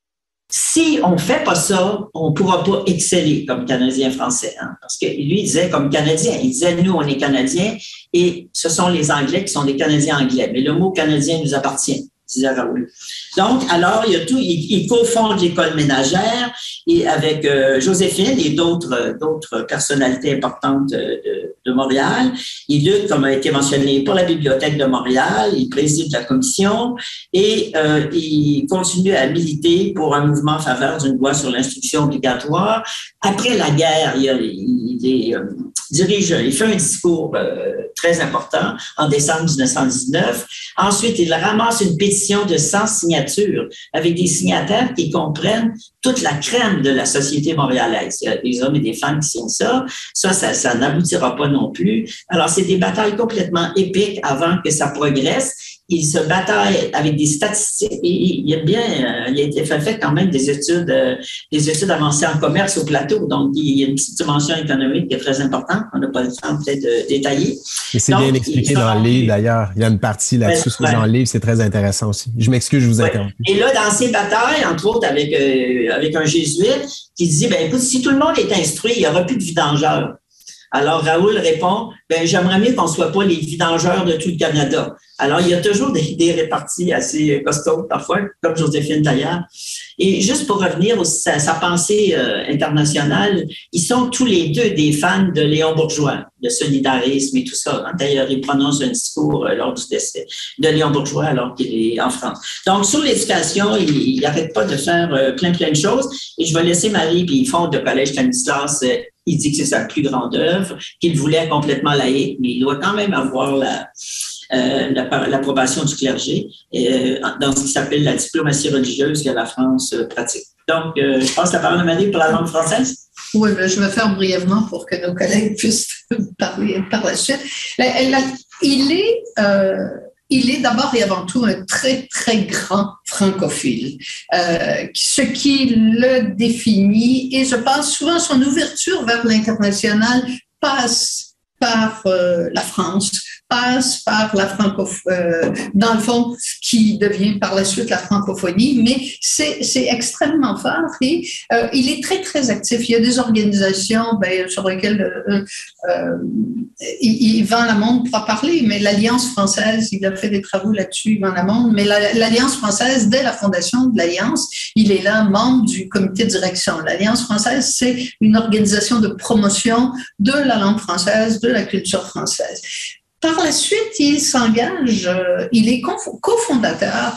si on ne fait pas ça, on ne pourra pas exceller comme Canadien français. Hein? Parce que lui, il disait comme Canadien, il disait, nous, on est Canadiens et ce sont les Anglais qui sont des Canadiens anglais. Mais le mot Canadien nous appartient, disait Raoul. Donc, alors, il y a tout, il cofonde l'école ménagère et avec Joséphine et d'autres personnalités importantes de Montréal. Il lutte, comme a été mentionné, pour la Bibliothèque de Montréal. Il préside la commission et il continue à militer pour un mouvement en faveur d'une loi sur l'instruction obligatoire. Après la guerre, il fait un discours très important en décembre 1919. Ensuite, il ramasse une pétition de 100 signatures avec des signataires qui comprennent toute la crème de la société montréalaise. Il y a des hommes et des femmes qui signent ça. Ça n'aboutira pas non plus. Alors, c'est des batailles complètement épiques avant que ça progresse. Il se bataille avec des statistiques. Il a été fait quand même des études avancées en commerce au plateau. Donc, il y a une petite dimension économique qui est très importante. On n'a pas le temps peut-être de détailler. Et c'est bien expliqué dans le livre, d'ailleurs. Il y a une partie là-dessus dans le livre. C'est très intéressant aussi. Je m'excuse, je vous interromps. Et là, dans ces batailles, entre autres avec un jésuite qui dit, écoute, si tout le monde est instruit, il n'y aura plus de vidangeurs. Alors, Raoul répond, j'aimerais mieux qu'on ne soit pas les vidangeurs de tout le Canada. Alors, il y a toujours des idées réparties assez costaudes, parfois, comme Joséphine d'ailleurs. Et juste pour revenir à sa pensée internationale, ils sont tous les deux des fans de Léon Bourgeois, de solidarisme et tout ça. D'ailleurs, il prononce un discours lors du décès de Léon Bourgeois alors qu'il est en France. Donc, sur l'éducation, il n'arrête pas de faire plein de choses. Et je vais laisser Marie, puis il fonde le Collège Stanislas. Il dit que c'est sa plus grande œuvre, qu'il voulait complètement laïque, mais il doit quand même avoir l'approbation du clergé dans ce qui s'appelle la diplomatie religieuse que la France pratique. Donc, je passe la parole à Marie pour la langue française. Oui, je vais faire brièvement pour que nos collègues puissent parler par la suite. Il est d'abord et avant tout un très, très grand francophile, ce qui le définit, et je pense souvent son ouverture vers l'international passe par la France, passe par la dans le fond, qui devient par la suite la francophonie, mais c'est extrêmement fort et il est très, très actif. Il y a des organisations sur lesquelles Yvan Lamonde pourra parler, mais l'Alliance française, il a fait des travaux là-dessus, Yvan Lamonde, mais l'Alliance française, dès la fondation de l'Alliance, il est là, membre du comité de direction. L'Alliance française, c'est une organisation de promotion de la langue française, de la culture française. Par la suite, il s'engage, il est cofondateur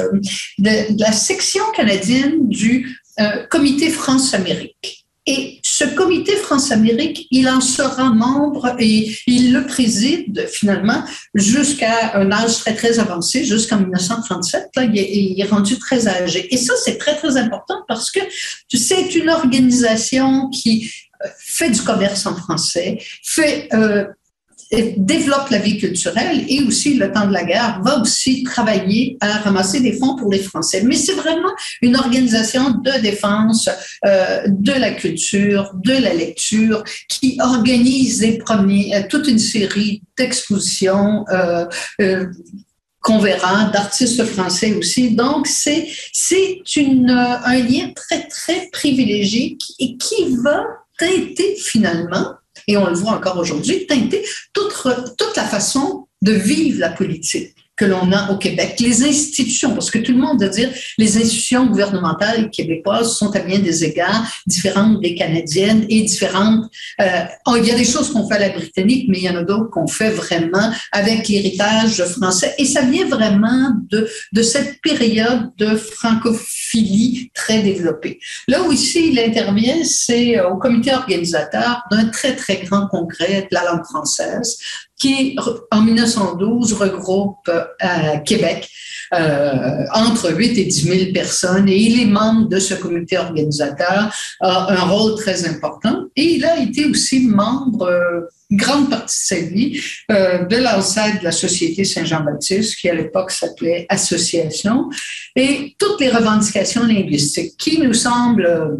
de la section canadienne du Comité France-Amérique. Et ce comité France-Amérique, il en sera membre et il le préside finalement jusqu'à un âge très, très avancé, jusqu'en 1937. Là, il est rendu très âgé. Et ça, c'est très, très important parce que c'est une organisation qui fait du commerce en français, développe la vie culturelle et aussi, le temps de la guerre, va aussi travailler à ramasser des fonds pour les Français. Mais c'est vraiment une organisation de défense de la culture, de la lecture, qui organise toute une série d'expositions, conférences d'artistes français aussi. Donc, c'est un lien très, très privilégié qui va teinter finalement, et on le voit encore aujourd'hui, teinter toute la façon de vivre la politique que l'on a au Québec. Les institutions, parce que tout le monde veut dire les institutions gouvernementales québécoises sont à bien des égards différentes des canadiennes et différentes. Il y a des choses qu'on fait à la britannique, mais il y en a d'autres qu'on fait vraiment avec l'héritage français. Et ça vient vraiment de cette période de francophilie très développée. Là où ici il intervient, c'est au comité organisateur d'un très, très grand congrès de la langue française qui, en 1912, regroupe Québec entre 8 et 10 000 personnes. Et il est membre de ce comité organisateur, a un rôle très important. Et il a été aussi membre, grande partie de sa vie, de l'ancêtre de la Société Saint-Jean-Baptiste, qui à l'époque s'appelait Association, et toutes les revendications linguistiques qui nous semblent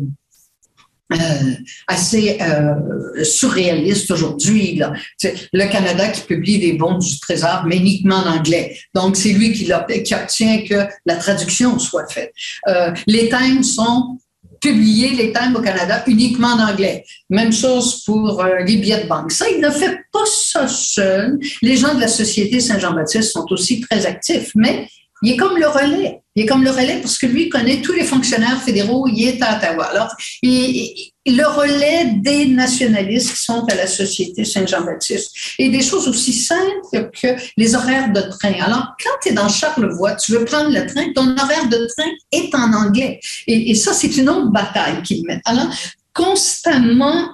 assez surréaliste aujourd'hui. Là. Le Canada qui publie des bons du Trésor, mais uniquement en anglais. Donc, c'est lui qui obtient que la traduction soit faite. Les thèmes sont publiés, les thèmes au Canada, uniquement en anglais. Même chose pour les billets de banque. Ça, il ne fait pas ça seul. Les gens de la Société Saint-Jean-Baptiste sont aussi très actifs, mais il est comme le relais. Il est comme le relais parce que lui connaît tous les fonctionnaires fédéraux. Il est à Ottawa. Alors, le relais des nationalistes qui sont à la Société Saint-Jean-Baptiste et des choses aussi simples que les horaires de train. Alors, quand tu es dans Charlevoix, tu veux prendre le train, ton horaire de train est en anglais. Et ça, c'est une autre bataille qu'ils mettent. Alors, constamment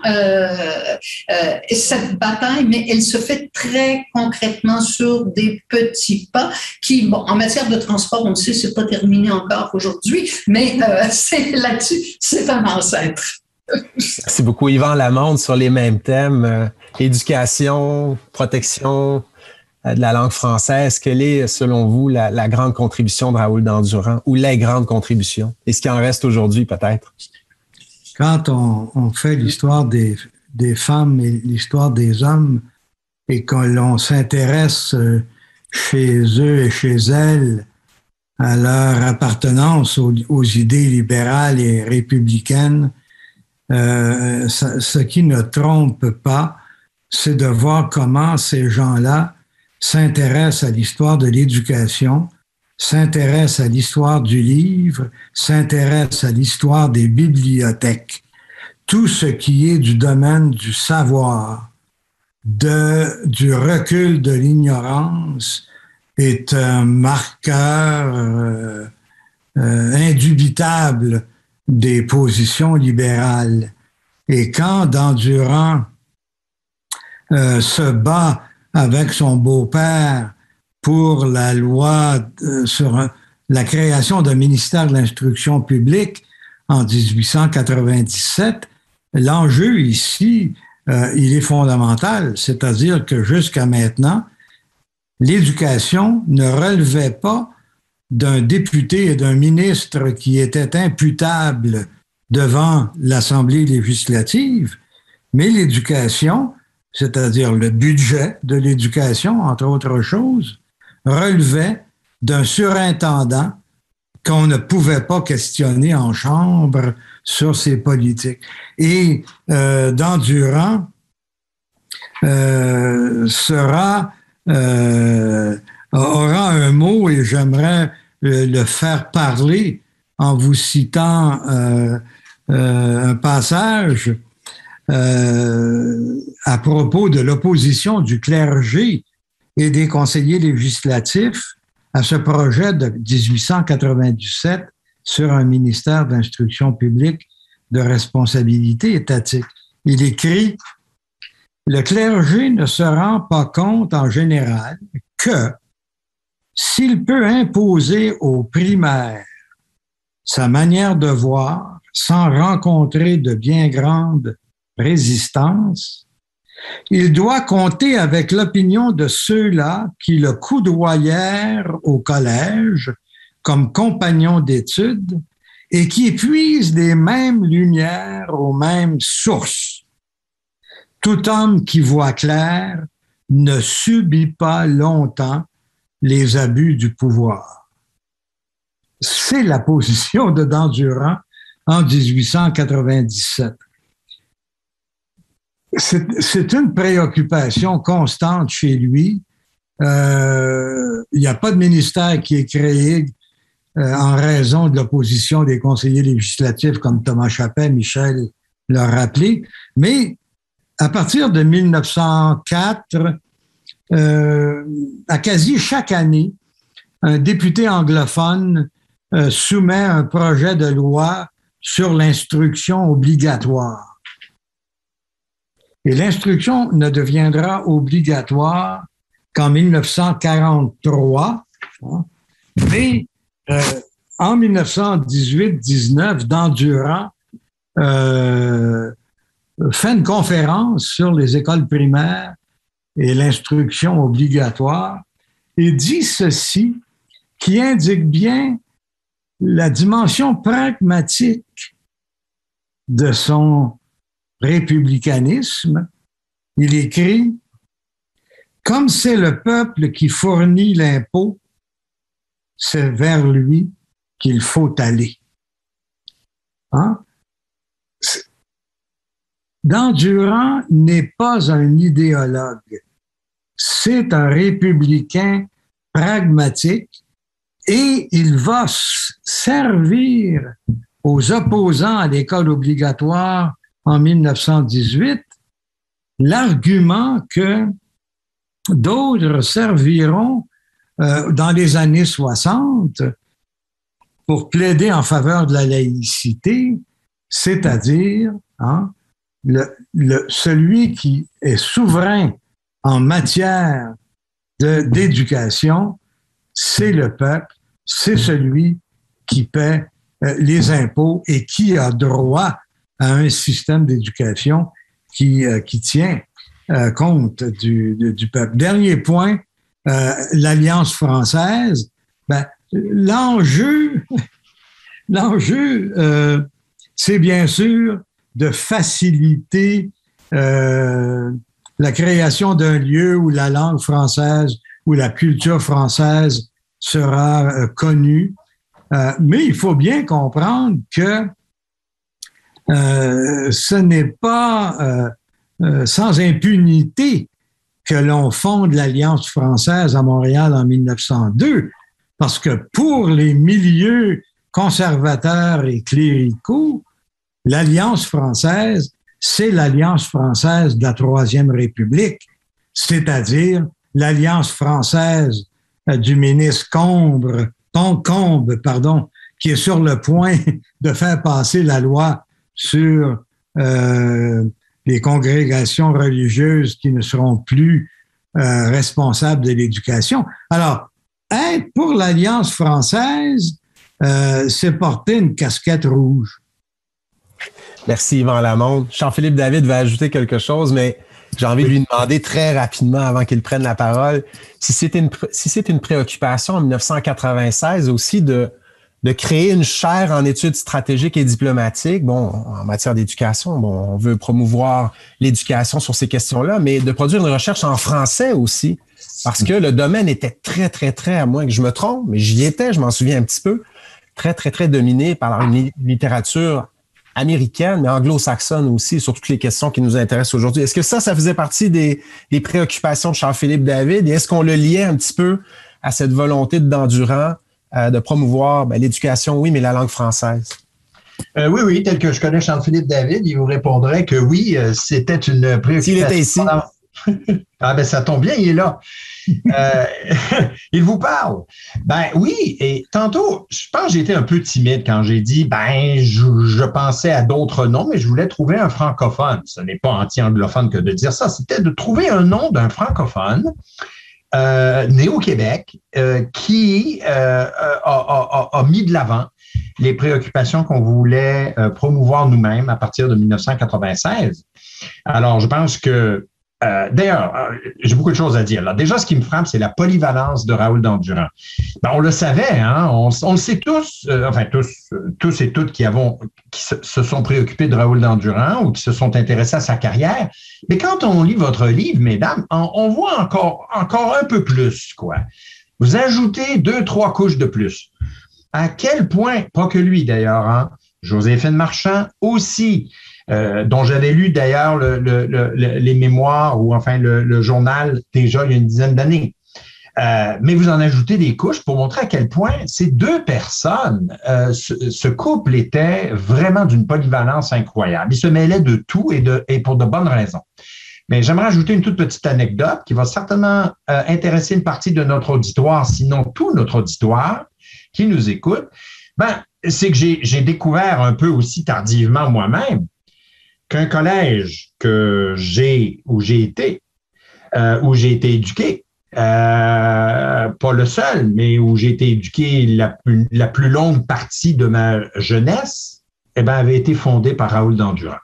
cette bataille, mais elle se fait très concrètement sur des petits pas qui, bon, en matière de transport, on le sait, c'est pas terminé encore aujourd'hui, mais c'est là-dessus, c'est un ancêtre. C'est beaucoup Yvan Lamonde sur les mêmes thèmes, éducation, protection de la langue française. Quelle est, selon vous, la grande contribution de Raoul Dandurand ou les grandes contributions? Et ce qui en reste aujourd'hui, peut-être? Quand on fait l'histoire des femmes et l'histoire des hommes et que l'on s'intéresse chez eux et chez elles à leur appartenance aux idées libérales et républicaines, ce qui ne trompe pas, c'est de voir comment ces gens-là s'intéressent à l'histoire de l'éducation, s'intéresse à l'histoire du livre, s'intéresse à l'histoire des bibliothèques. Tout ce qui est du domaine du savoir, du recul de l'ignorance est un marqueur indubitable des positions libérales. Et quand Dandurand se bat avec son beau-père pour la loi sur la création d'un ministère de l'instruction publique en 1897, l'enjeu ici, il est fondamental, c'est-à-dire que jusqu'à maintenant, l'éducation ne relevait pas d'un député et d'un ministre qui était imputable devant l'Assemblée législative, mais l'éducation, c'est-à-dire le budget de l'éducation, entre autres choses, relevait d'un surintendant qu'on ne pouvait pas questionner en chambre sur ses politiques. Et Dandurand aura un mot, et j'aimerais le faire parler en vous citant un passage à propos de l'opposition du clergé et des conseillers législatifs à ce projet de 1897 sur un ministère d'instruction publique de responsabilité étatique. il écrit « Le clergé ne se rend pas compte en général que s'il peut imposer aux primaires sa manière de voir sans rencontrer de bien grandes résistances, il doit compter avec l'opinion de ceux-là qui le coudoyèrent au collège comme compagnons d'études et qui puisent les mêmes lumières aux mêmes sources. Tout homme qui voit clair ne subit pas longtemps les abus du pouvoir. » C'est la position de Dandurand en 1897. C'est une préoccupation constante chez lui. Il n'y a pas de ministère qui est créé en raison de l'opposition des conseillers législatifs, comme Thomas Chappet, Michel l'a rappelé. Mais à partir de 1904, à quasi chaque année, un député anglophone soumet un projet de loi sur l'instruction obligatoire. Et l'instruction ne deviendra obligatoire qu'en 1943. Mais en 1918-19, Dandurand fait une conférence sur les écoles primaires et l'instruction obligatoire et dit ceci qui indique bien la dimension pragmatique de son républicanisme. Il écrit « Comme c'est le peuple qui fournit l'impôt, c'est vers lui qu'il faut aller. » Hein? Dandurand n'est pas un idéologue, c'est un républicain pragmatique et il va servir aux opposants à l'école obligatoire en 1918 l'argument que d'autres serviront dans les années 60 pour plaider en faveur de la laïcité, c'est-à-dire celui qui est souverain en matière d'éducation, c'est le peuple, c'est celui qui paie les impôts et qui a droit à un système d'éducation qui tient compte du peuple. Dernier point, l'Alliance française, l'enjeu, c'est bien sûr de faciliter la création d'un lieu où la langue française, où la culture française sera connue. Mais il faut bien comprendre que ce n'est pas sans impunité que l'on fonde l'Alliance française à Montréal en 1902, parce que pour les milieux conservateurs et cléricaux, l'Alliance française, c'est l'Alliance française de la Troisième République, c'est-à-dire l'Alliance française du ministre Combes, qui est sur le point de faire passer la loi sur les congrégations religieuses qui ne seront plus responsables de l'éducation. Alors, être pour l'Alliance française, c'est porter une casquette rouge. Merci, Yvan Lamonde. Jean-Philippe David va ajouter quelque chose, mais j'ai envie de lui demander très rapidement, avant qu'il prenne la parole, si c'est une préoccupation en 1996 aussi de créer une chaire en études stratégiques et diplomatiques. Bon, en matière d'éducation, on veut promouvoir l'éducation sur ces questions-là, mais de produire une recherche en français aussi, parce que le domaine était très, très, très, à moins que je me trompe, mais j'y étais, je m'en souviens un petit peu, très, très, très dominé par une littérature américaine, mais anglo-saxonne aussi, sur toutes les questions qui nous intéressent aujourd'hui. Est-ce que ça faisait partie des préoccupations de Jean-Philippe David? Et est-ce qu'on le liait un petit peu à cette volonté de Dandurand de promouvoir l'éducation, oui, mais la langue française? Oui, tel que je connais Jean-Philippe David, il vous répondrait que oui, c'était une préoccupation. S'il était ici. Ah ben ça tombe bien, il est là. Il vous parle. Ben oui, et tantôt, je pense que j'ai été un peu timide quand j'ai dit, je pensais à d'autres noms, mais je voulais trouver un francophone. Ce n'est pas anti-anglophone que de dire ça, c'était de trouver un nom d'un francophone né au Québec qui a mis de l'avant les préoccupations qu'on voulait promouvoir nous-mêmes à partir de 1996. Alors, je pense que d'ailleurs, j'ai beaucoup de choses à dire. Là. Déjà, ce qui me frappe, c'est la polyvalence de Raoul Dandurand. Ben, on le savait, hein, on le sait tous, tous et toutes qui se sont préoccupés de Raoul Dandurand ou qui se sont intéressés à sa carrière. Mais quand on lit votre livre, mesdames, on voit encore un peu plus, quoi. Vous ajoutez 2-3 couches de plus. À quel point, pas que lui d'ailleurs, hein, Joséphine Marchand aussi, dont j'avais lu d'ailleurs les mémoires ou enfin le journal déjà il y a une dizaine d'années. Mais vous en ajoutez des couches pour montrer à quel point ces deux personnes, ce couple était vraiment d'une polyvalence incroyable. Ils se mêlaient de tout et pour de bonnes raisons. Mais j'aimerais ajouter une toute petite anecdote qui va certainement intéresser une partie de notre auditoire, sinon tout notre auditoire qui nous écoute. C'est que j'ai découvert un peu aussi tardivement moi-même qu'un collège où j'ai été éduqué, pas le seul, mais où j'ai été éduqué la plus longue partie de ma jeunesse, avait été fondé par Raoul Dandurand.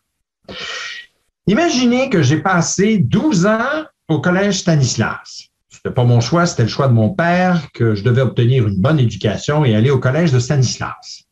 Imaginez que j'ai passé 12 ans au collège Stanislas. C'était pas mon choix, c'était le choix de mon père que je devais obtenir une bonne éducation et aller au collège de Stanislas.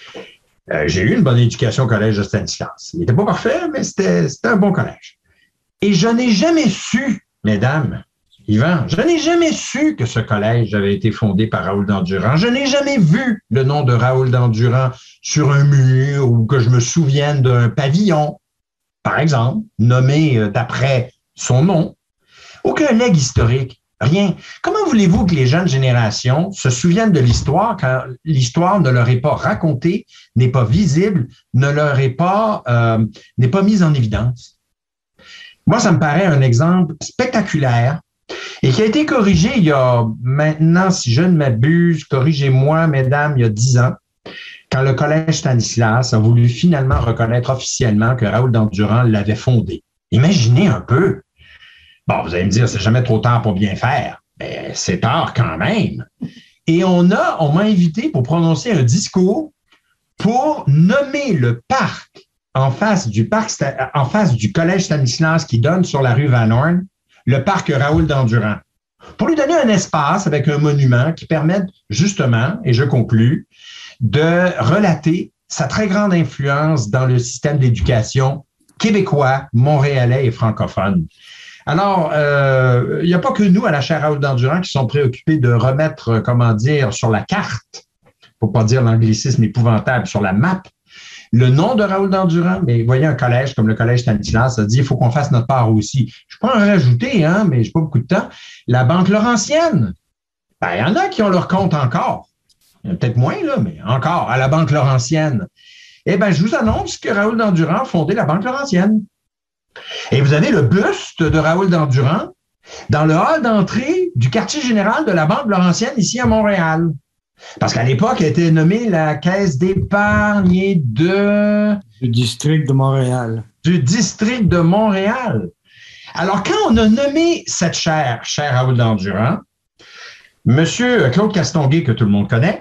J'ai eu une bonne éducation au collège de Stanislas. Il n'était pas parfait, mais c'était un bon collège. Et je n'ai jamais su, mesdames, Yvan, je n'ai jamais su que ce collège avait été fondé par Raoul Dandurand. Je n'ai jamais vu le nom de Raoul Dandurand sur un mur ou que je me souvienne d'un pavillon, par exemple, nommé d'après son nom. Aucun legs historique. Rien. Comment voulez-vous que les jeunes générations se souviennent de l'histoire quand l'histoire ne leur est pas racontée, n'est pas visible, n'est pas mise en évidence? Moi, ça me paraît un exemple spectaculaire et qui a été corrigé il y a maintenant, si je ne m'abuse, corrigez-moi, mesdames, il y a 10 ans, quand le collège Stanislas a voulu finalement reconnaître officiellement que Raoul Dandurand l'avait fondé. Imaginez un peu. Bon, vous allez me dire, c'est jamais trop tard pour bien faire. Mais c'est tard quand même. Et on m'a invité pour prononcer un discours pour nommer le parc en face du collège Stanislas qui donne sur la rue Van Horn, le parc Raoul Dandurand. Pour lui donner un espace avec un monument qui permette justement, et je conclus, de relater sa très grande influence dans le système d'éducation québécois, montréalais et francophone. Alors, il n'y a pas que nous, à la chaire Raoul Dandurand, qui sont préoccupés de remettre, sur la carte, pour pas dire l'anglicisme épouvantable, sur la map, le nom de Raoul Dandurand. Mais vous voyez, un collège comme le collège Stanislas, ça dit il faut qu'on fasse notre part aussi. Je peux en rajouter, mais j'ai pas beaucoup de temps. La Banque Laurentienne, il y en a qui ont leur compte encore. Il y en a peut-être moins, là, mais encore, à la Banque Laurentienne. Je vous annonce que Raoul Dandurand a fondé la Banque Laurentienne. Et vous avez le buste de Raoul Dandurand dans le hall d'entrée du quartier général de la Banque Laurentienne ici à Montréal. Parce qu'à l'époque, elle était nommée la Caisse d'épargne du district de Montréal. Du district de Montréal. Alors, quand on a nommé cette chaire Raoul Dandurand, Monsieur Claude Castonguay, que tout le monde connaît,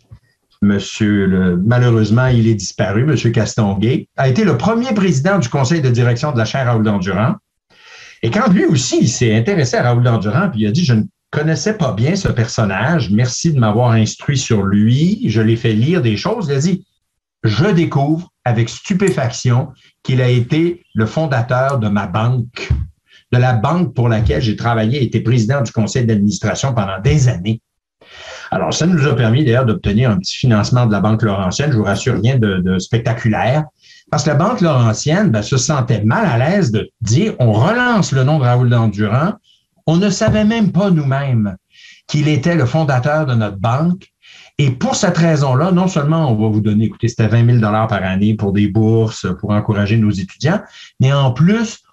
malheureusement, il est disparu, M. Castonguay, a été le premier président du conseil de direction de la chaire Raoul Dandurand. Et quand lui aussi, il s'est intéressé à Raoul Dandurand, puis il a dit, je ne connaissais pas bien ce personnage, merci de m'avoir instruit sur lui, je l'ai fait lire des choses, il a dit, je découvre avec stupéfaction qu'il a été le fondateur de ma banque, de la banque pour laquelle j'ai travaillé et été président du conseil d'administration pendant des années. Alors, ça nous a permis d'ailleurs d'obtenir un petit financement de la Banque Laurentienne, je vous rassure, rien de spectaculaire, parce que la Banque Laurentienne se sentait mal à l'aise de dire on relance le nom de Raoul Dandurand. On ne savait même pas nous-mêmes qu'il était le fondateur de notre banque. Et pour cette raison-là, non seulement on va vous donner, écoutez, c'était 20 000 $ par année pour des bourses, pour encourager nos étudiants, mais en plus,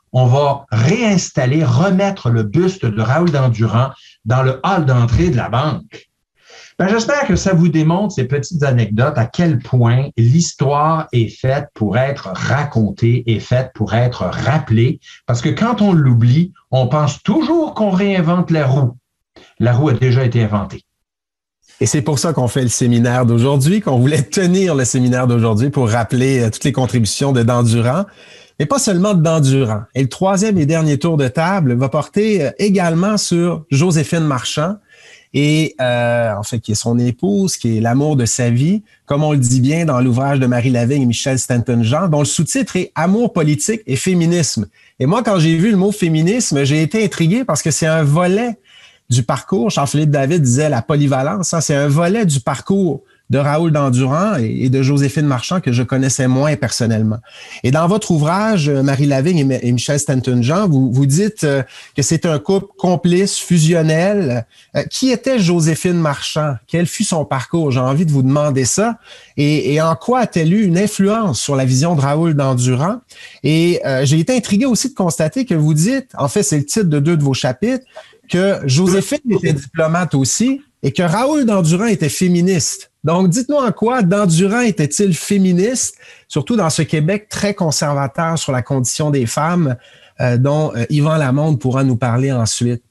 on va réinstaller, remettre le buste de Raoul Dandurand dans le hall d'entrée de la banque. Ben, j'espère que ça vous démontre, ces petites anecdotes, à quel point l'histoire est faite pour être racontée, est faite pour être rappelée, parce que quand on l'oublie, on pense toujours qu'on réinvente la roue. La roue a déjà été inventée. Et c'est pour ça qu'on fait le séminaire d'aujourd'hui, qu'on voulait tenir le séminaire d'aujourd'hui pour rappeler toutes les contributions de Dandurand, mais pas seulement de Dandurand. Et le troisième et dernier tour de table va porter également sur Joséphine Marchand, et en fait, qui est son épouse, qui est l'amour de sa vie, comme on le dit bien dans l'ouvrage de Marie Lavigne et Michel Stanton-Jean, dont le sous-titre est « Amour politique et féminisme ». Et moi, quand j'ai vu le mot féminisme, j'ai été intrigué parce que c'est un volet du parcours. Charles-Philippe David disait la polyvalence, hein, c'est un volet du parcours de Raoul Dandurand et de Joséphine Marchand que je connaissais moins personnellement. Et dans votre ouvrage, Marie Lavigne et Michel Stanton-Jean, vous dites que c'est un couple complice, fusionnel. Qui était Joséphine Marchand? Quel fut son parcours? J'ai envie de vous demander ça. Et en quoi a-t-elle eu une influence sur la vision de Raoul Dandurand? Et j'ai été intrigué aussi de constater que vous dites, en fait, c'est le titre de 2 de vos chapitres, que Joséphine était diplomate aussi et que Raoul Dandurand était féministe. Donc, dites-nous en quoi Dandurand était-il féministe, surtout dans ce Québec très conservateur sur la condition des femmes, dont Yvan Lamonde pourra nous parler ensuite.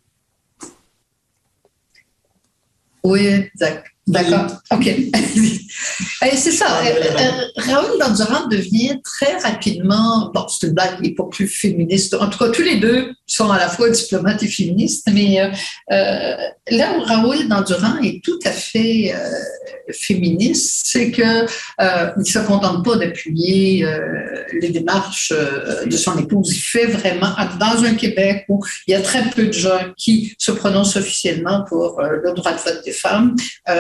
Oui, d'accord. OK. C'est ça. Raoul Dandurand devient très rapidement, bon, c'est une blague, il n'est pas plus féministe. En tout cas, tous les deux sont à la fois diplomates et féministes, mais là où Raoul Dandurand est tout à fait féministe, c'est qu'il ne se contente pas d'appuyer les démarches de son épouse. Il fait vraiment, dans un Québec où il y a très peu de gens qui se prononcent officiellement pour le droit de vote des femmes,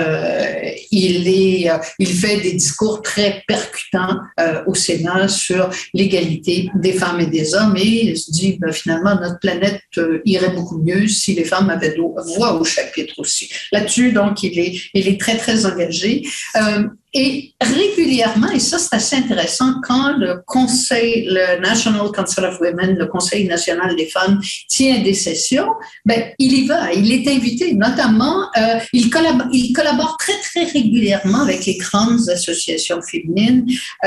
il fait des discours très percutants au Sénat sur l'égalité des femmes et des hommes et il se dit finalement notre planète irait beaucoup mieux si les femmes avaient voix au chapitre aussi. Là-dessus, donc, il est très, très engagé. Et régulièrement, et ça c'est assez intéressant, quand le National Council of Women, le Conseil national des femmes, tient des sessions, il y va, il est invité. Notamment, il collabore très, très régulièrement avec les grandes associations féminines.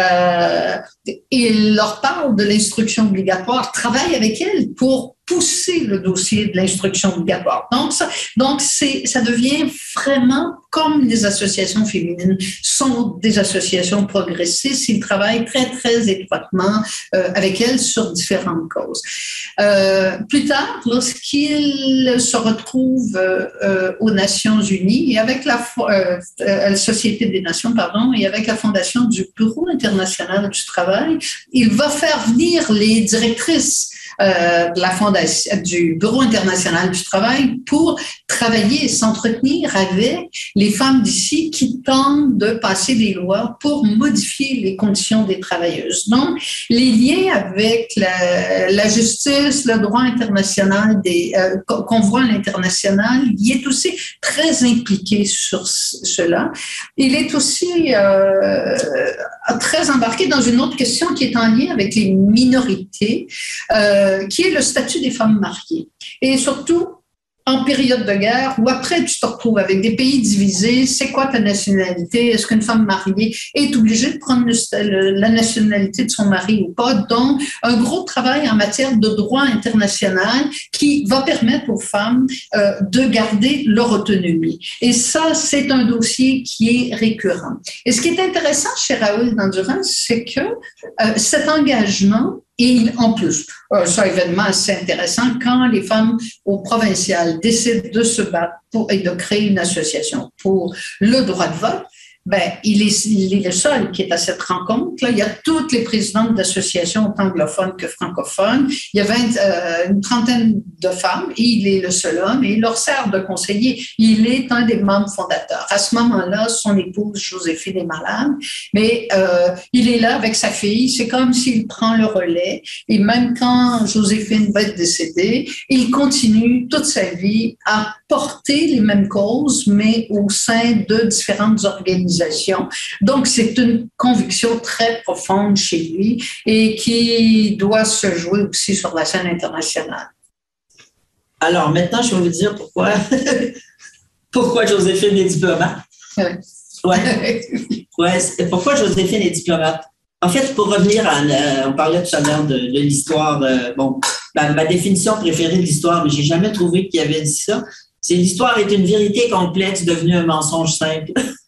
Il leur parle de l'instruction obligatoire, travaille avec elles pour pousser le dossier de l'instruction obligatoire. Donc ça devient vraiment comme les associations féminines sont des associations progressistes. Ils travaillent très, très étroitement avec elles sur différentes causes. Plus tard, lorsqu'il se retrouve aux Nations Unies et avec la Société des Nations, et avec la fondation du Bureau international du travail, il va faire venir les directrices de la fondation du Bureau international du travail pour travailler et s'entretenir avec les femmes d'ici qui tentent de passer des lois pour modifier les conditions des travailleuses. Donc, les liens avec la justice, le droit international, qu'on voit à l'international, il est aussi très impliqué sur cela. Il est aussi très embarqué dans une autre question qui est en lien avec les minorités, qui est le statut des femmes mariées. Et surtout, en période de guerre ou après tu te retrouves avec des pays divisés, c'est quoi ta nationalité? Est-ce qu'une femme mariée est obligée de prendre la nationalité de son mari ou pas? Donc, un gros travail en matière de droit international qui va permettre aux femmes de garder leur autonomie. Et ça, c'est un dossier qui est récurrent. Et ce qui est intéressant chez Raoul Dandurand, c'est que cet engagement et en plus, c'est un événement assez intéressant quand les femmes au provincial décident de se battre et de créer une association pour le droit de vote. Il est le seul qui est à cette rencontre. Là, il y a toutes les présidentes d'associations, autant anglophones que francophones. Il y a une trentaine de femmes et il est le seul homme et il leur sert de conseiller. Il est un des membres fondateurs. À ce moment-là, son épouse Joséphine est malade, mais il est là avec sa fille. C'est comme s'il prend le relais. Et même quand Joséphine va être décédée, il continue toute sa vie à porter les mêmes causes, mais au sein de différentes organisations colonisation. Donc, c'est une conviction très profonde chez lui et qui doit se jouer aussi sur la scène internationale. Alors, maintenant, je vais vous dire pourquoi Joséphine est diplomate. Pourquoi Joséphine est diplomate? En fait, pour revenir on parlait tout à l'heure de l'histoire, ma définition préférée de l'histoire, mais j'ai jamais trouvé qu'il y avait dit ça, c'est l'histoire est une vérité complexe devenue un mensonge simple.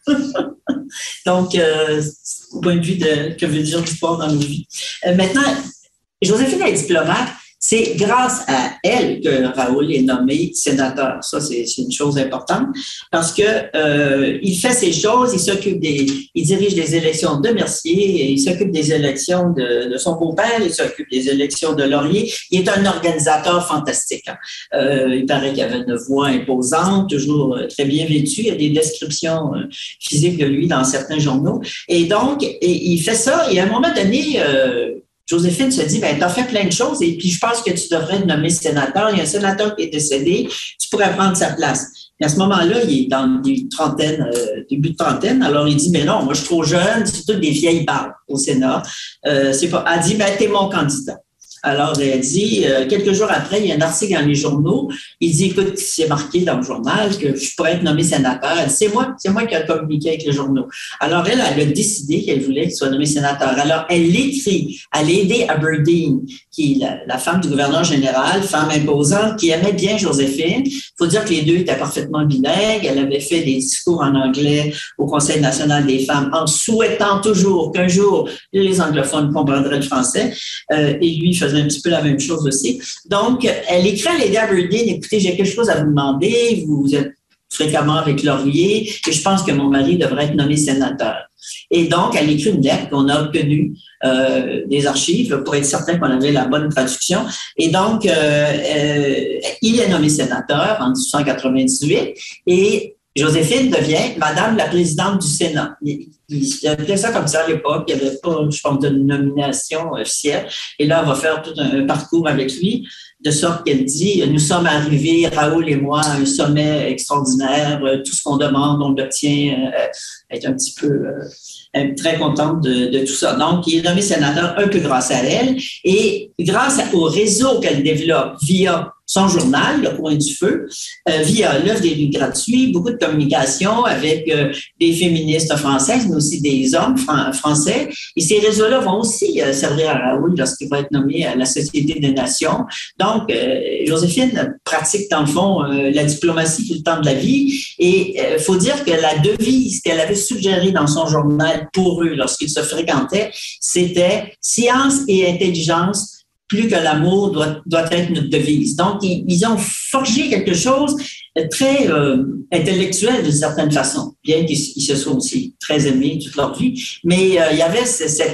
Donc, au point de vue de que veut dire l'histoire dans nos vies. Maintenant, Joséphine est diplomate. C'est grâce à elle que Raoul est nommé sénateur. Ça, c'est une chose importante parce que il fait ces choses, il dirige les élections de Mercier, il s'occupe des élections de son beau-père, il s'occupe des élections de Laurier. Il est un organisateur fantastique. Il paraît qu'il avait une voix imposante, toujours très bien vêtu. Il y a des descriptions physiques de lui dans certains journaux. Et donc, il fait ça. Et à un moment donné, Joséphine se dit, tu as fait plein de choses et puis je pense que tu devrais te nommer sénateur. Il y a un sénateur qui est décédé, tu pourrais prendre sa place. Et à ce moment-là, il est dans le début de trentaine. Alors, il dit, mais non, moi, je suis trop jeune, c'est toutes des vieilles barbes au Sénat. Elle dit, t'es mon candidat. Alors, elle dit, quelques jours après, il y a un article dans les journaux. Il dit, écoute, c'est marqué dans le journal que je pourrais être nommé sénateur. Elle dit, c'est moi qui ai communiqué avec les journaux. Alors, elle a décidé qu'elle voulait qu'il soit nommé sénateur. Alors, elle l'écrit à Lady Aberdeen, qui est la femme du gouverneur général, femme imposante, qui aimait bien Joséphine. Il faut dire que les deux étaient parfaitement bilingues. Elle avait fait des discours en anglais au Conseil national des femmes en souhaitant toujours qu'un jour, les anglophones comprendraient le français. Et lui faisait un petit peu la même chose aussi. Donc, elle écrit à Lady Aberdeen, écoutez, j'ai quelque chose à vous demander, vous êtes fréquemment avec Laurier, et je pense que mon mari devrait être nommé sénateur. Et donc, elle écrit une lettre qu'on a obtenue des archives pour être certain qu'on avait la bonne traduction. Et donc, il est nommé sénateur en 1898 et Joséphine devient Madame la présidente du Sénat. Il appelait ça comme ça à l'époque. Il n'y avait pas, je pense, de nomination officielle. Et là, on va faire tout un parcours avec lui, de sorte qu'elle dit, nous sommes arrivés, Raoul et moi, à un sommet extraordinaire. Tout ce qu'on demande, on l'obtient. Être un petit peu très contente de tout ça. Donc, il est nommé sénateur un peu grâce à elle et grâce au réseau qu'elle développe via son journal, Le Coin du Feu, via l'œuvre des livres gratuits, beaucoup de communication avec des féministes françaises, mais aussi des hommes français. Et ces réseaux-là vont aussi servir à Raoul lorsqu'il va être nommé à la Société des Nations. Donc, Joséphine pratique, dans le fond, la diplomatie tout le temps de la vie. Et il faut dire que la devise qu'elle avait suggérée dans son journal pour eux lorsqu'ils se fréquentaient, c'était « Science et intelligence ». Plus que l'amour doit être notre devise. Donc, ils ont forgé quelque chose très intellectuel d'une certaine façon, bien qu'ils se soient aussi très aimés toute leur vie. Mais il y avait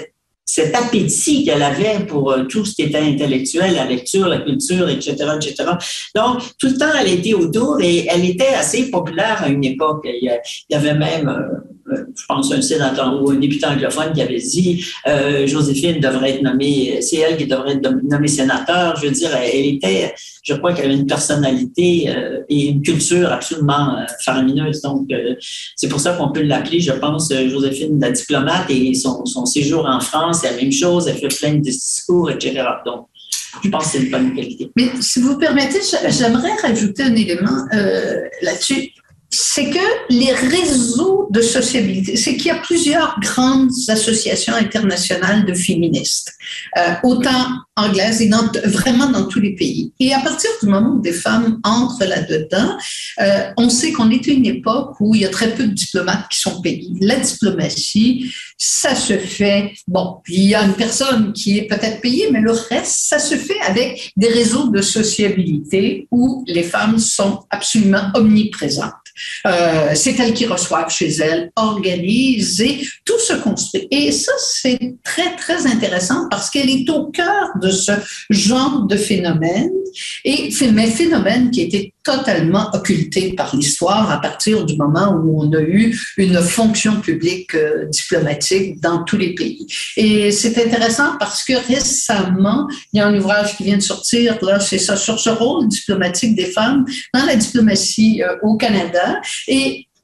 cet appétit qu'elle avait pour tout ce qui était intellectuel, la lecture, la culture, etc., etc. Donc, tout le temps, elle était autour et elle était assez populaire à une époque. Il y avait même, je pense, un sénateur ou un député anglophone qui avait dit Joséphine devrait être nommée, c'est elle qui devrait être nommée sénateur. Je veux dire, elle était, je crois qu'elle avait une personnalité et une culture absolument faramineuse. Donc, c'est pour ça qu'on peut l'appeler, je pense, Joséphine la diplomate et son séjour en France, c'est la même chose, elle fait plein de discours, etc. Donc, je pense que c'est une bonne qualité. Mais si vous permettez, j'aimerais rajouter un élément là-dessus. C'est que les réseaux de sociabilité, c'est qu'il y a plusieurs grandes associations internationales de féministes, autant anglaises et vraiment dans tous les pays. Et à partir du moment où des femmes entrent là-dedans, on sait qu'on est à une époque où il y a très peu de diplomates qui sont payés. La diplomatie, ça se fait, bon, il y a une personne qui est peut-être payée, mais le reste, ça se fait avec des réseaux de sociabilité où les femmes sont absolument omniprésentes. C'est elles qui reçoivent chez elles, organisent et tout se construit. Et ça, c'est très, très intéressant parce qu'elle est au cœur de ce genre de phénomène, mais phénomène qui a été totalement occulté par l'histoire à partir du moment où on a eu une fonction publique diplomatique dans tous les pays. Et c'est intéressant parce que récemment, il y a un ouvrage qui vient de sortir, là, c'est ça, sur ce rôle diplomatique des femmes dans la diplomatie au Canada. Et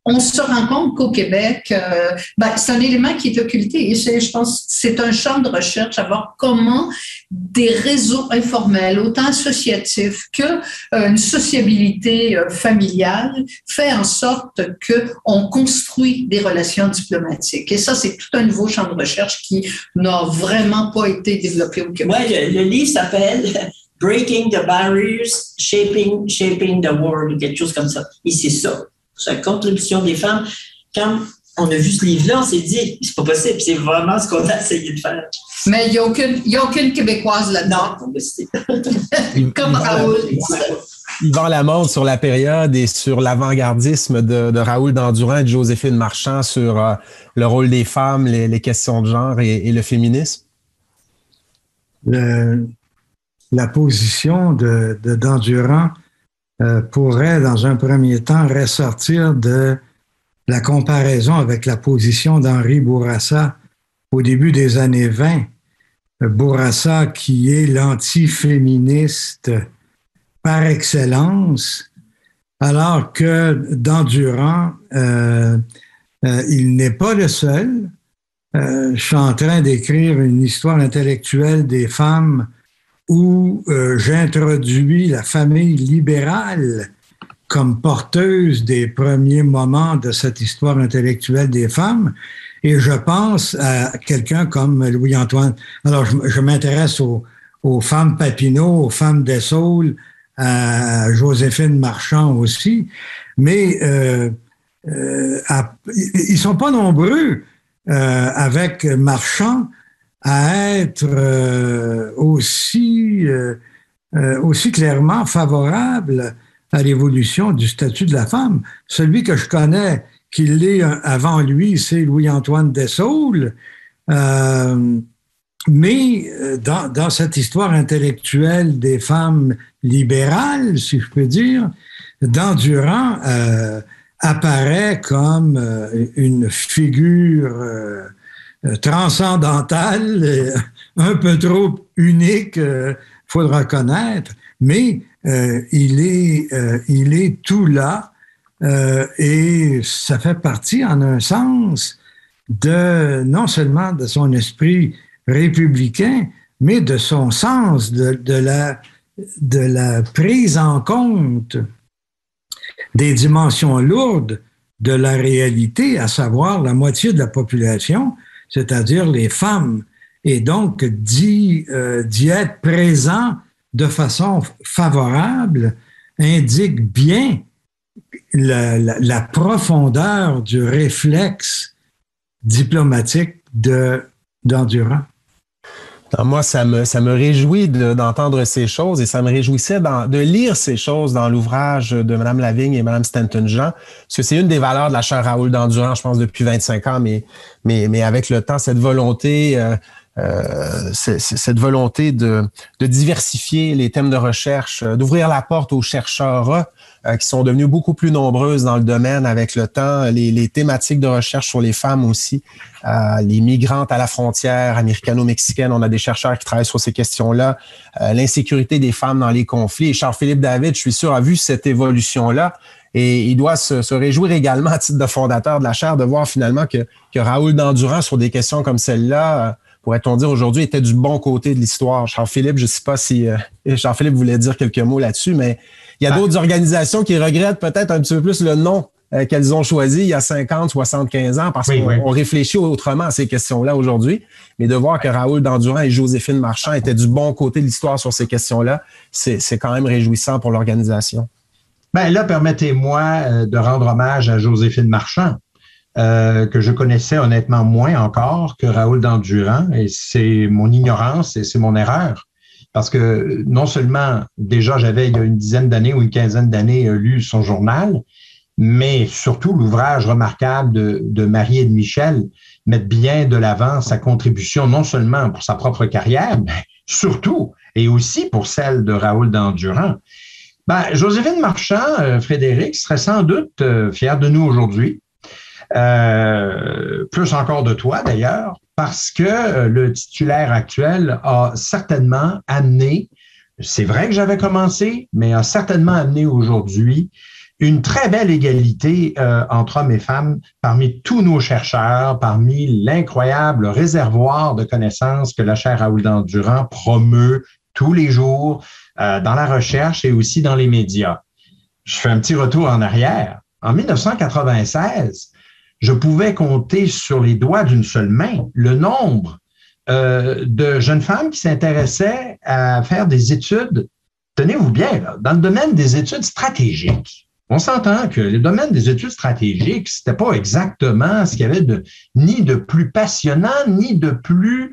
on se rend compte qu'au Québec, c'est un élément qui est occulté. Et je pense que c'est un champ de recherche à voir comment des réseaux informels, autant associatifs qu'une sociabilité familiale, fait en sorte qu'on construit des relations diplomatiques. Et ça, c'est tout un nouveau champ de recherche qui n'a vraiment pas été développé au Québec. Oui, le livre s'appelle Breaking the Barriers, Shaping the World, ou quelque chose comme ça. Et c'est ça, la contribution des femmes. Quand on a vu ce livre-là, on s'est dit, c'est pas possible, c'est vraiment ce qu'on a essayé de faire. Mais il n'y a aucune Québécoise là-dedans. Comme Raoul. Yvan Lamonde sur la période et sur l'avant-gardisme de Raoul Dandurand et de Joséphine Marchand sur le rôle des femmes, les questions de genre et le féminisme? La position de Dandurand pourrait, dans un premier temps, ressortir de la comparaison avec la position d'Henri Bourassa au début des années 20. Bourassa, qui est l'antiféministe par excellence, alors que Dandurand, il n'est pas le seul. Je suis en train d'écrire une histoire intellectuelle des femmes où j'introduis la famille libérale comme porteuse des premiers moments de cette histoire intellectuelle des femmes. Et je pense à quelqu'un comme Louis-Antoine. Alors, je m'intéresse aux femmes Papineau, aux femmes Dessaulles, à Joséphine Marchand aussi. Mais ils sont pas nombreux avec Marchand à être aussi clairement favorable à l'évolution du statut de la femme. Celui que je connais, qui l'est avant lui, c'est Louis-Antoine Dessaulles. Mais dans cette histoire intellectuelle des femmes libérales, si je peux dire, Dandurand apparaît comme une figure transcendantale, un peu trop unique, faudra reconnaître, mais il est tout là et ça fait partie, en un sens, non seulement de son esprit républicain, mais de son sens de la prise en compte des dimensions lourdes de la réalité, à savoir la moitié de la population, c'est-à-dire les femmes. Et donc, d'y être présent de façon favorable indique bien la profondeur du réflexe diplomatique d'Endurant. Moi, ça me réjouit d'entendre ces choses et ça me réjouissait de lire ces choses dans l'ouvrage de Mme Lavigne et Mme Stanton-Jean, parce que c'est une des valeurs de la chaire Raoul Dandurand, je pense, depuis 25 ans, mais avec le temps, cette volonté de diversifier les thèmes de recherche, d'ouvrir la porte aux chercheurs qui sont devenus beaucoup plus nombreuses dans le domaine avec le temps, les thématiques de recherche sur les femmes aussi, les migrantes à la frontière américano-mexicaine, on a des chercheurs qui travaillent sur ces questions-là, l'insécurité des femmes dans les conflits. Et Charles-Philippe David, je suis sûr, a vu cette évolution-là et il doit se réjouir également à titre de fondateur de la chaire de voir finalement que Raoul Dandurand, sur des questions comme celle-là, pourrait-on dire aujourd'hui, était du bon côté de l'histoire. Charles-Philippe, je ne sais pas si Charles-Philippe voulait dire quelques mots là-dessus, mais il y a d'autres organisations qui regrettent peut-être un petit peu plus le nom qu'elles ont choisi il y a 50, 75 ans, parce qu'on réfléchit autrement à ces questions-là aujourd'hui. Mais de voir que Raoul Dandurand et Joséphine Marchand étaient du bon côté de l'histoire sur ces questions-là, c'est quand même réjouissant pour l'organisation. Ben là, permettez-moi de rendre hommage à Joséphine Marchand, que je connaissais honnêtement moins encore que Raoul Dandurand, et c'est mon ignorance et c'est mon erreur. Parce que non seulement, déjà, j'avais, il y a une dizaine d'années ou une quinzaine d'années, lu son journal, mais surtout l'ouvrage remarquable de Marie et de Michel mettent bien de l'avant sa contribution, non seulement pour sa propre carrière, mais surtout, et aussi pour celle de Raoul Dandurand. Joséphine Marchand, Frédéric, serait sans doute fière de nous aujourd'hui, plus encore de toi d'ailleurs, parce que le titulaire actuel a certainement amené c'est vrai que j'avais commencé, mais a certainement amené aujourd'hui une très belle égalité entre hommes et femmes parmi tous nos chercheurs, parmi l'incroyable réservoir de connaissances que la chaire Raoul Dandurand promeut tous les jours dans la recherche et aussi dans les médias. Je fais un petit retour en arrière. En 1996, je pouvais compter sur les doigts d'une seule main le nombre de jeunes femmes qui s'intéressaient à faire des études, tenez-vous bien, là, dans le domaine des études stratégiques. On s'entend que le domaine des études stratégiques, c'était pas exactement ce qu'il y avait ni de plus passionnant, ni de plus,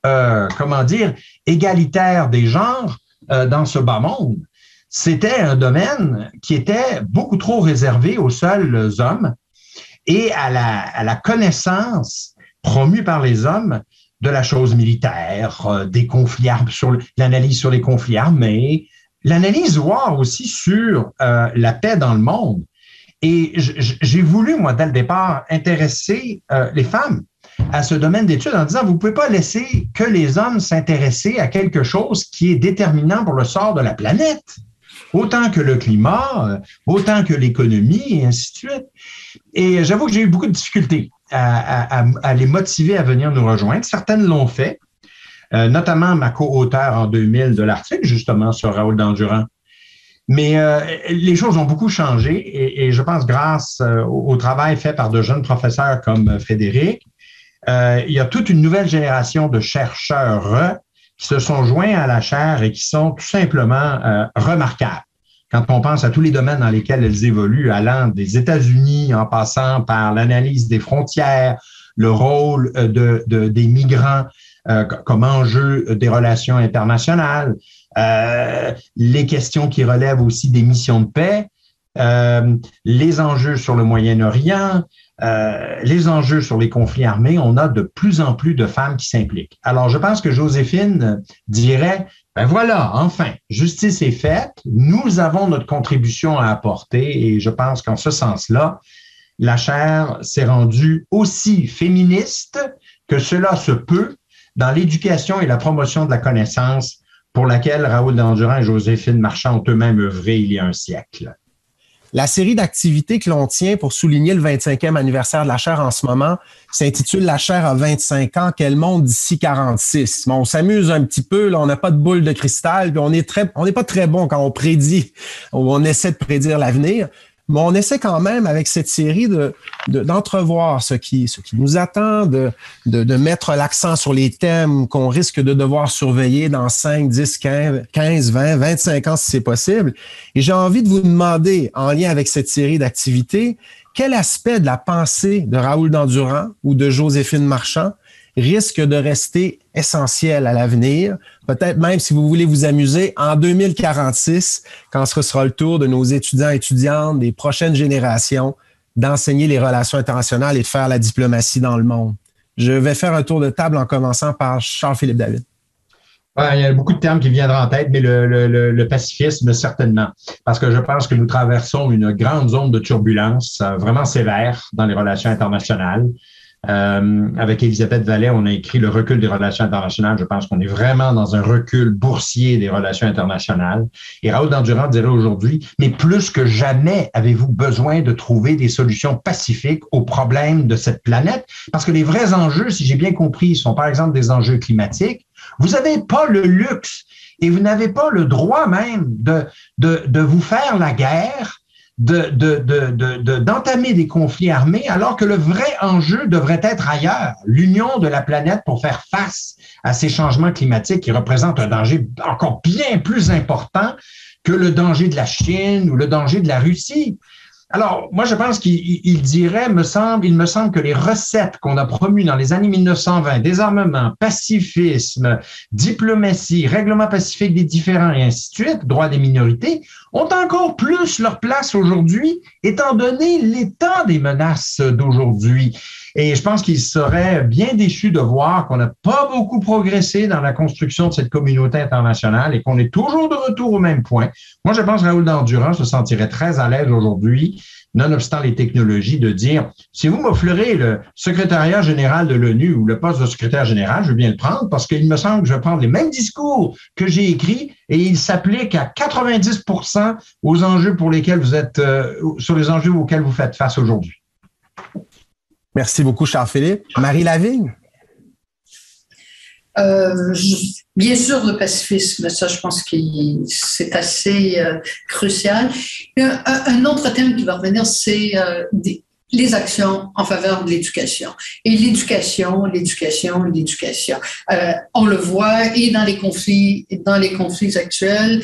égalitaire des genres dans ce bas monde. C'était un domaine qui était beaucoup trop réservé aux seuls hommes et à la connaissance promue par les hommes de la chose militaire, des conflits, sur l'analyse sur les conflits armés, l'analyse voire aussi sur la paix dans le monde. Et j'ai voulu, moi, dès le départ, intéresser les femmes à ce domaine d'études en disant, vous ne pouvez pas laisser que les hommes s'intéresser à quelque chose qui est déterminant pour le sort de la planète, autant que le climat, autant que l'économie, et ainsi de suite. Et j'avoue que j'ai eu beaucoup de difficultés à les motiver à venir nous rejoindre. Certaines l'ont fait, notamment ma co-auteure en 2000 de l'article, justement, sur Raoul Dandurand. Mais les choses ont beaucoup changé et je pense grâce au travail fait par de jeunes professeurs comme Frédéric, il y a toute une nouvelle génération de chercheurs qui se sont joints à la chaire et qui sont tout simplement remarquables. Quand on pense à tous les domaines dans lesquels elles évoluent, allant des États-Unis en passant par l'analyse des frontières, le rôle des migrants comme enjeu des relations internationales, les questions qui relèvent aussi des missions de paix, les enjeux sur le Moyen-Orient, les enjeux sur les conflits armés, on a de plus en plus de femmes qui s'impliquent. Alors, je pense que Joséphine dirait, ben voilà, enfin, justice est faite, nous avons notre contribution à apporter et je pense qu'en ce sens-là, la chaire s'est rendue aussi féministe que cela se peut dans l'éducation et la promotion de la connaissance pour laquelle Raoul Dandurand et Joséphine Marchand ont eux-mêmes œuvré il y a un siècle. La série d'activités que l'on tient pour souligner le 25e anniversaire de la chaire en ce moment s'intitule « La chaire a 25 ans, qu'elle monte d'ici 46 ». Bon, on s'amuse un petit peu, là, on n'a pas de boule de cristal, puis on n'est pas très bon quand on prédit, ou on essaie de prédire l'avenir. Mais on essaie quand même, avec cette série, d'entrevoir ce qui nous attend, de mettre l'accent sur les thèmes qu'on risque de devoir surveiller dans 5, 10, 15, 20, 25 ans si c'est possible. Et j'ai envie de vous demander, en lien avec cette série d'activités, quel aspect de la pensée de Raoul Dandurand ou de Joséphine Marchand risque de rester essentiel à l'avenir, peut-être même si vous voulez vous amuser en 2046, quand ce sera le tour de nos étudiants et étudiantes des prochaines générations d'enseigner les relations internationales et de faire la diplomatie dans le monde. Je vais faire un tour de table en commençant par Charles-Philippe David. Ouais, il y a beaucoup de termes qui viendront en tête, mais le pacifisme, certainement. Parce que je pense que nous traversons une grande zone de turbulence vraiment sévère dans les relations internationales. Avec Elisabeth Vallet, on a écrit Le recul des relations internationales. Je pense qu'on est vraiment dans un recul boursier des relations internationales. Et Raoul Dandurand dirait aujourd'hui, mais plus que jamais avez-vous besoin de trouver des solutions pacifiques aux problèmes de cette planète? Parce que les vrais enjeux, si j'ai bien compris, sont par exemple des enjeux climatiques. Vous n'avez pas le luxe et vous n'avez pas le droit même de vous faire la guerre, d'entamer des conflits armés, alors que le vrai enjeu devrait être ailleurs, l'union de la planète pour faire face à ces changements climatiques qui représentent un danger encore bien plus important que le danger de la Chine ou le danger de la Russie. Alors, moi, je pense qu'il dirait, il me semble que les recettes qu'on a promues dans les années 1920, désarmement, pacifisme, diplomatie, règlement pacifique des différends et ainsi de suite, droits des minorités, ont encore plus leur place aujourd'hui, étant donné l'état des menaces d'aujourd'hui. Et je pense qu'il serait bien déçu de voir qu'on n'a pas beaucoup progressé dans la construction de cette communauté internationale et qu'on est toujours de retour au même point. Moi, je pense que Raoul Dandurand se sentirait très à l'aise aujourd'hui nonobstant les technologies, de dire, si vous m'offrirez le secrétariat général de l'ONU ou le poste de secrétaire général, je veux bien le prendre parce qu'il me semble que je vais prendre les mêmes discours que j'ai écrits et ils s'appliquent à 90% aux enjeux pour lesquels vous êtes, sur les enjeux auxquels vous faites face aujourd'hui. Merci beaucoup, Charles-Philippe. Marie Lavigne? Bien sûr, le pacifisme, ça, je pense que c'est assez crucial. Un autre thème qui va revenir, c'est les actions en faveur de l'éducation. Et l'éducation. On le voit et dans les conflits actuels,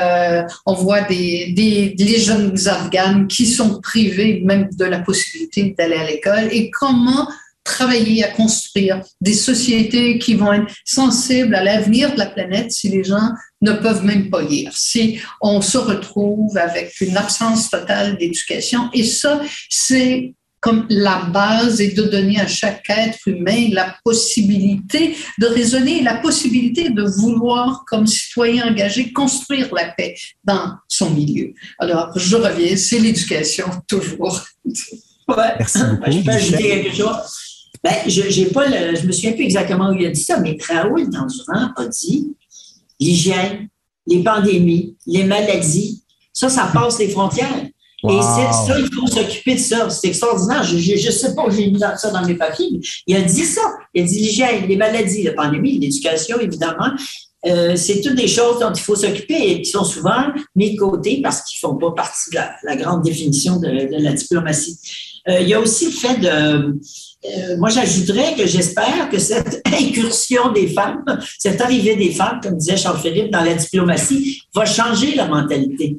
on voit les jeunes Afghans qui sont privés même de la possibilité d'aller à l'école. Et comment travailler à construire des sociétés qui vont être sensibles à l'avenir de la planète si les gens ne peuvent même pas lire, si on se retrouve avec une absence totale d'éducation. Et ça, c'est comme la base est de donner à chaque être humain la possibilité de raisonner, la possibilité de vouloir, comme citoyen engagé, construire la paix dans son milieu. Alors, je reviens, c'est l'éducation, toujours. Ouais. Merci beaucoup. Je peux ajouter quelque chose? Ben, je me souviens plus exactement où il a dit ça, mais Raoul Dandurand a dit l'hygiène, les pandémies, les maladies, ça passe les frontières. Wow. Et ça, il faut s'occuper de ça. C'est extraordinaire. Je ne sais pas où j'ai mis ça dans mes papiers, mais il a dit ça. Il a dit l'hygiène, les maladies, la pandémie, l'éducation, évidemment. C'est toutes des choses dont il faut s'occuper et qui sont souvent mis de côté parce qu'ils ne font pas partie de la grande définition de la diplomatie. Il y a aussi le fait de... moi, j'ajouterais que j'espère que cette incursion des femmes, cette arrivée des femmes, comme disait Charles-Philippe, dans la diplomatie, va changer la mentalité.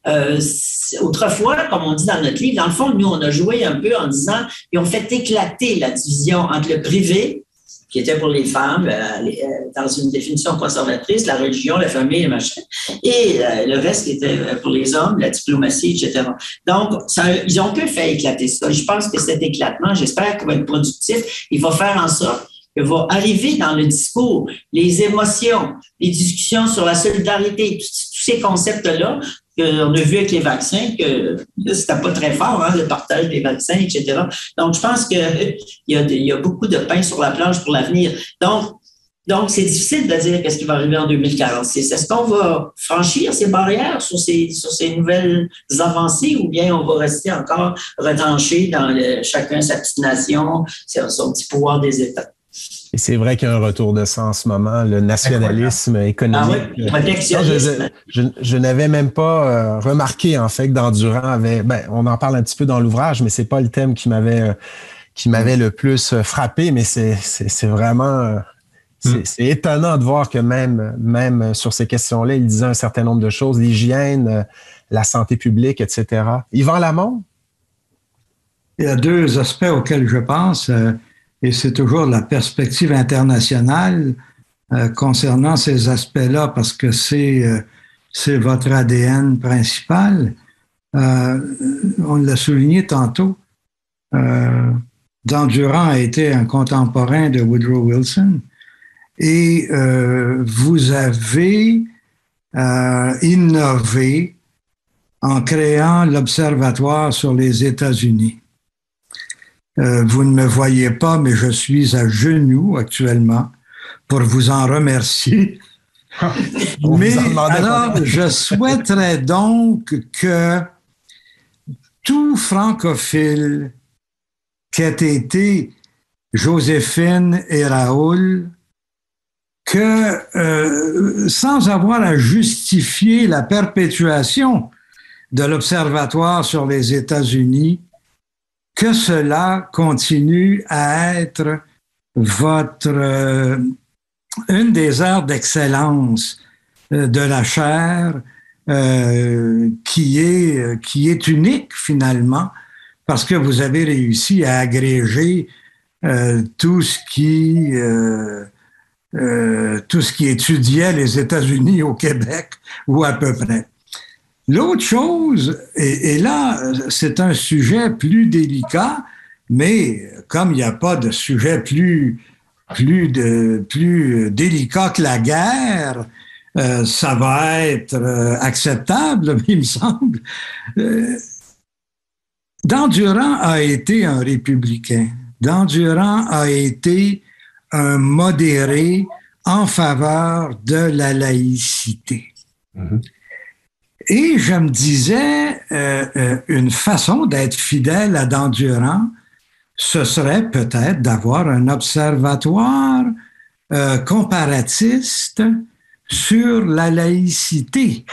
Autrefois, comme on dit dans notre livre, dans le fond, nous, on a joué un peu en disant, ils ont fait éclater la division entre le privé, qui était pour les femmes, dans une définition conservatrice, la religion, la famille, le machin, et le reste qui était pour les hommes, la diplomatie, etc. Donc, ils ont un peu fait éclater ça. Je pense que cet éclatement, j'espère qu'il va être productif. Il va faire en sorte que va arriver dans le discours les émotions, les discussions sur la solidarité, tous ces concepts-là, qu'on a vu avec les vaccins, que c'était pas très fort, hein, le partage des vaccins, etc. Donc, je pense qu'il y a beaucoup de pain sur la planche pour l'avenir. Donc, c'est difficile de dire qu'est-ce qui va arriver en 2046. Est-ce qu'on va franchir ces barrières sur ces nouvelles avancées ou bien on va rester encore retranché dans chacun sa petite nation, son petit pouvoir des États? Et c'est vrai qu'il y a un retour de ça en ce moment, le nationalisme économique. Ah oui, je n'avais même pas remarqué, en fait, que Dandurand avait... on en parle un petit peu dans l'ouvrage, mais c'est pas le thème qui m'avait le plus frappé, mais c'est vraiment... C'est étonnant de voir que même sur ces questions-là, il disait un certain nombre de choses, l'hygiène, la santé publique, etc. Yvan Lamont? Il y a deux aspects auxquels je pense, et c'est toujours la perspective internationale concernant ces aspects-là, parce que c'est votre ADN principal. On l'a souligné tantôt, Dandurand a été un contemporain de Woodrow Wilson, et vous avez innové en créant l'Observatoire sur les États-Unis. Vous ne me voyez pas, mais je suis à genoux actuellement pour vous en remercier. Mais alors, je souhaiterais donc que tout francophile qu'ait été Joséphine et Raoul, que sans avoir à justifier la perpétuation de l'Observatoire sur les États-Unis, que cela continue à être une des aires d'excellence de la chaire qui est unique finalement, parce que vous avez réussi à agréger tout ce qui étudiait les États-Unis au Québec, ou à peu près. L'autre chose, et là, c'est un sujet plus délicat, mais comme il n'y a pas de sujet plus délicat que la guerre, ça va être acceptable, il me semble. Dandurand a été un républicain. Dandurand a été un modéré en faveur de la laïcité. Mm-hmm. Et je me disais, une façon d'être fidèle à Dandurand, ce serait peut-être d'avoir un observatoire comparatiste sur la laïcité.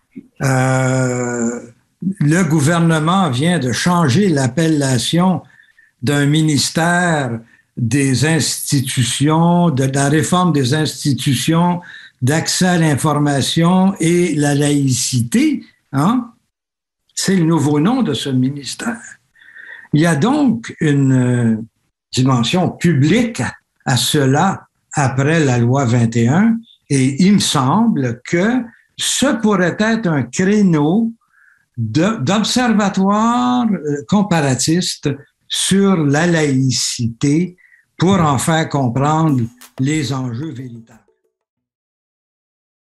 Le gouvernement vient de changer l'appellation d'un ministère des institutions, de la réforme des institutions d'accès à l'information et la laïcité. Hein? C'est le nouveau nom de ce ministère. Il y a donc une dimension publique à cela après la loi 21 et il me semble que ce pourrait être un créneau d'observatoire comparatiste sur la laïcité pour en faire comprendre les enjeux véritables.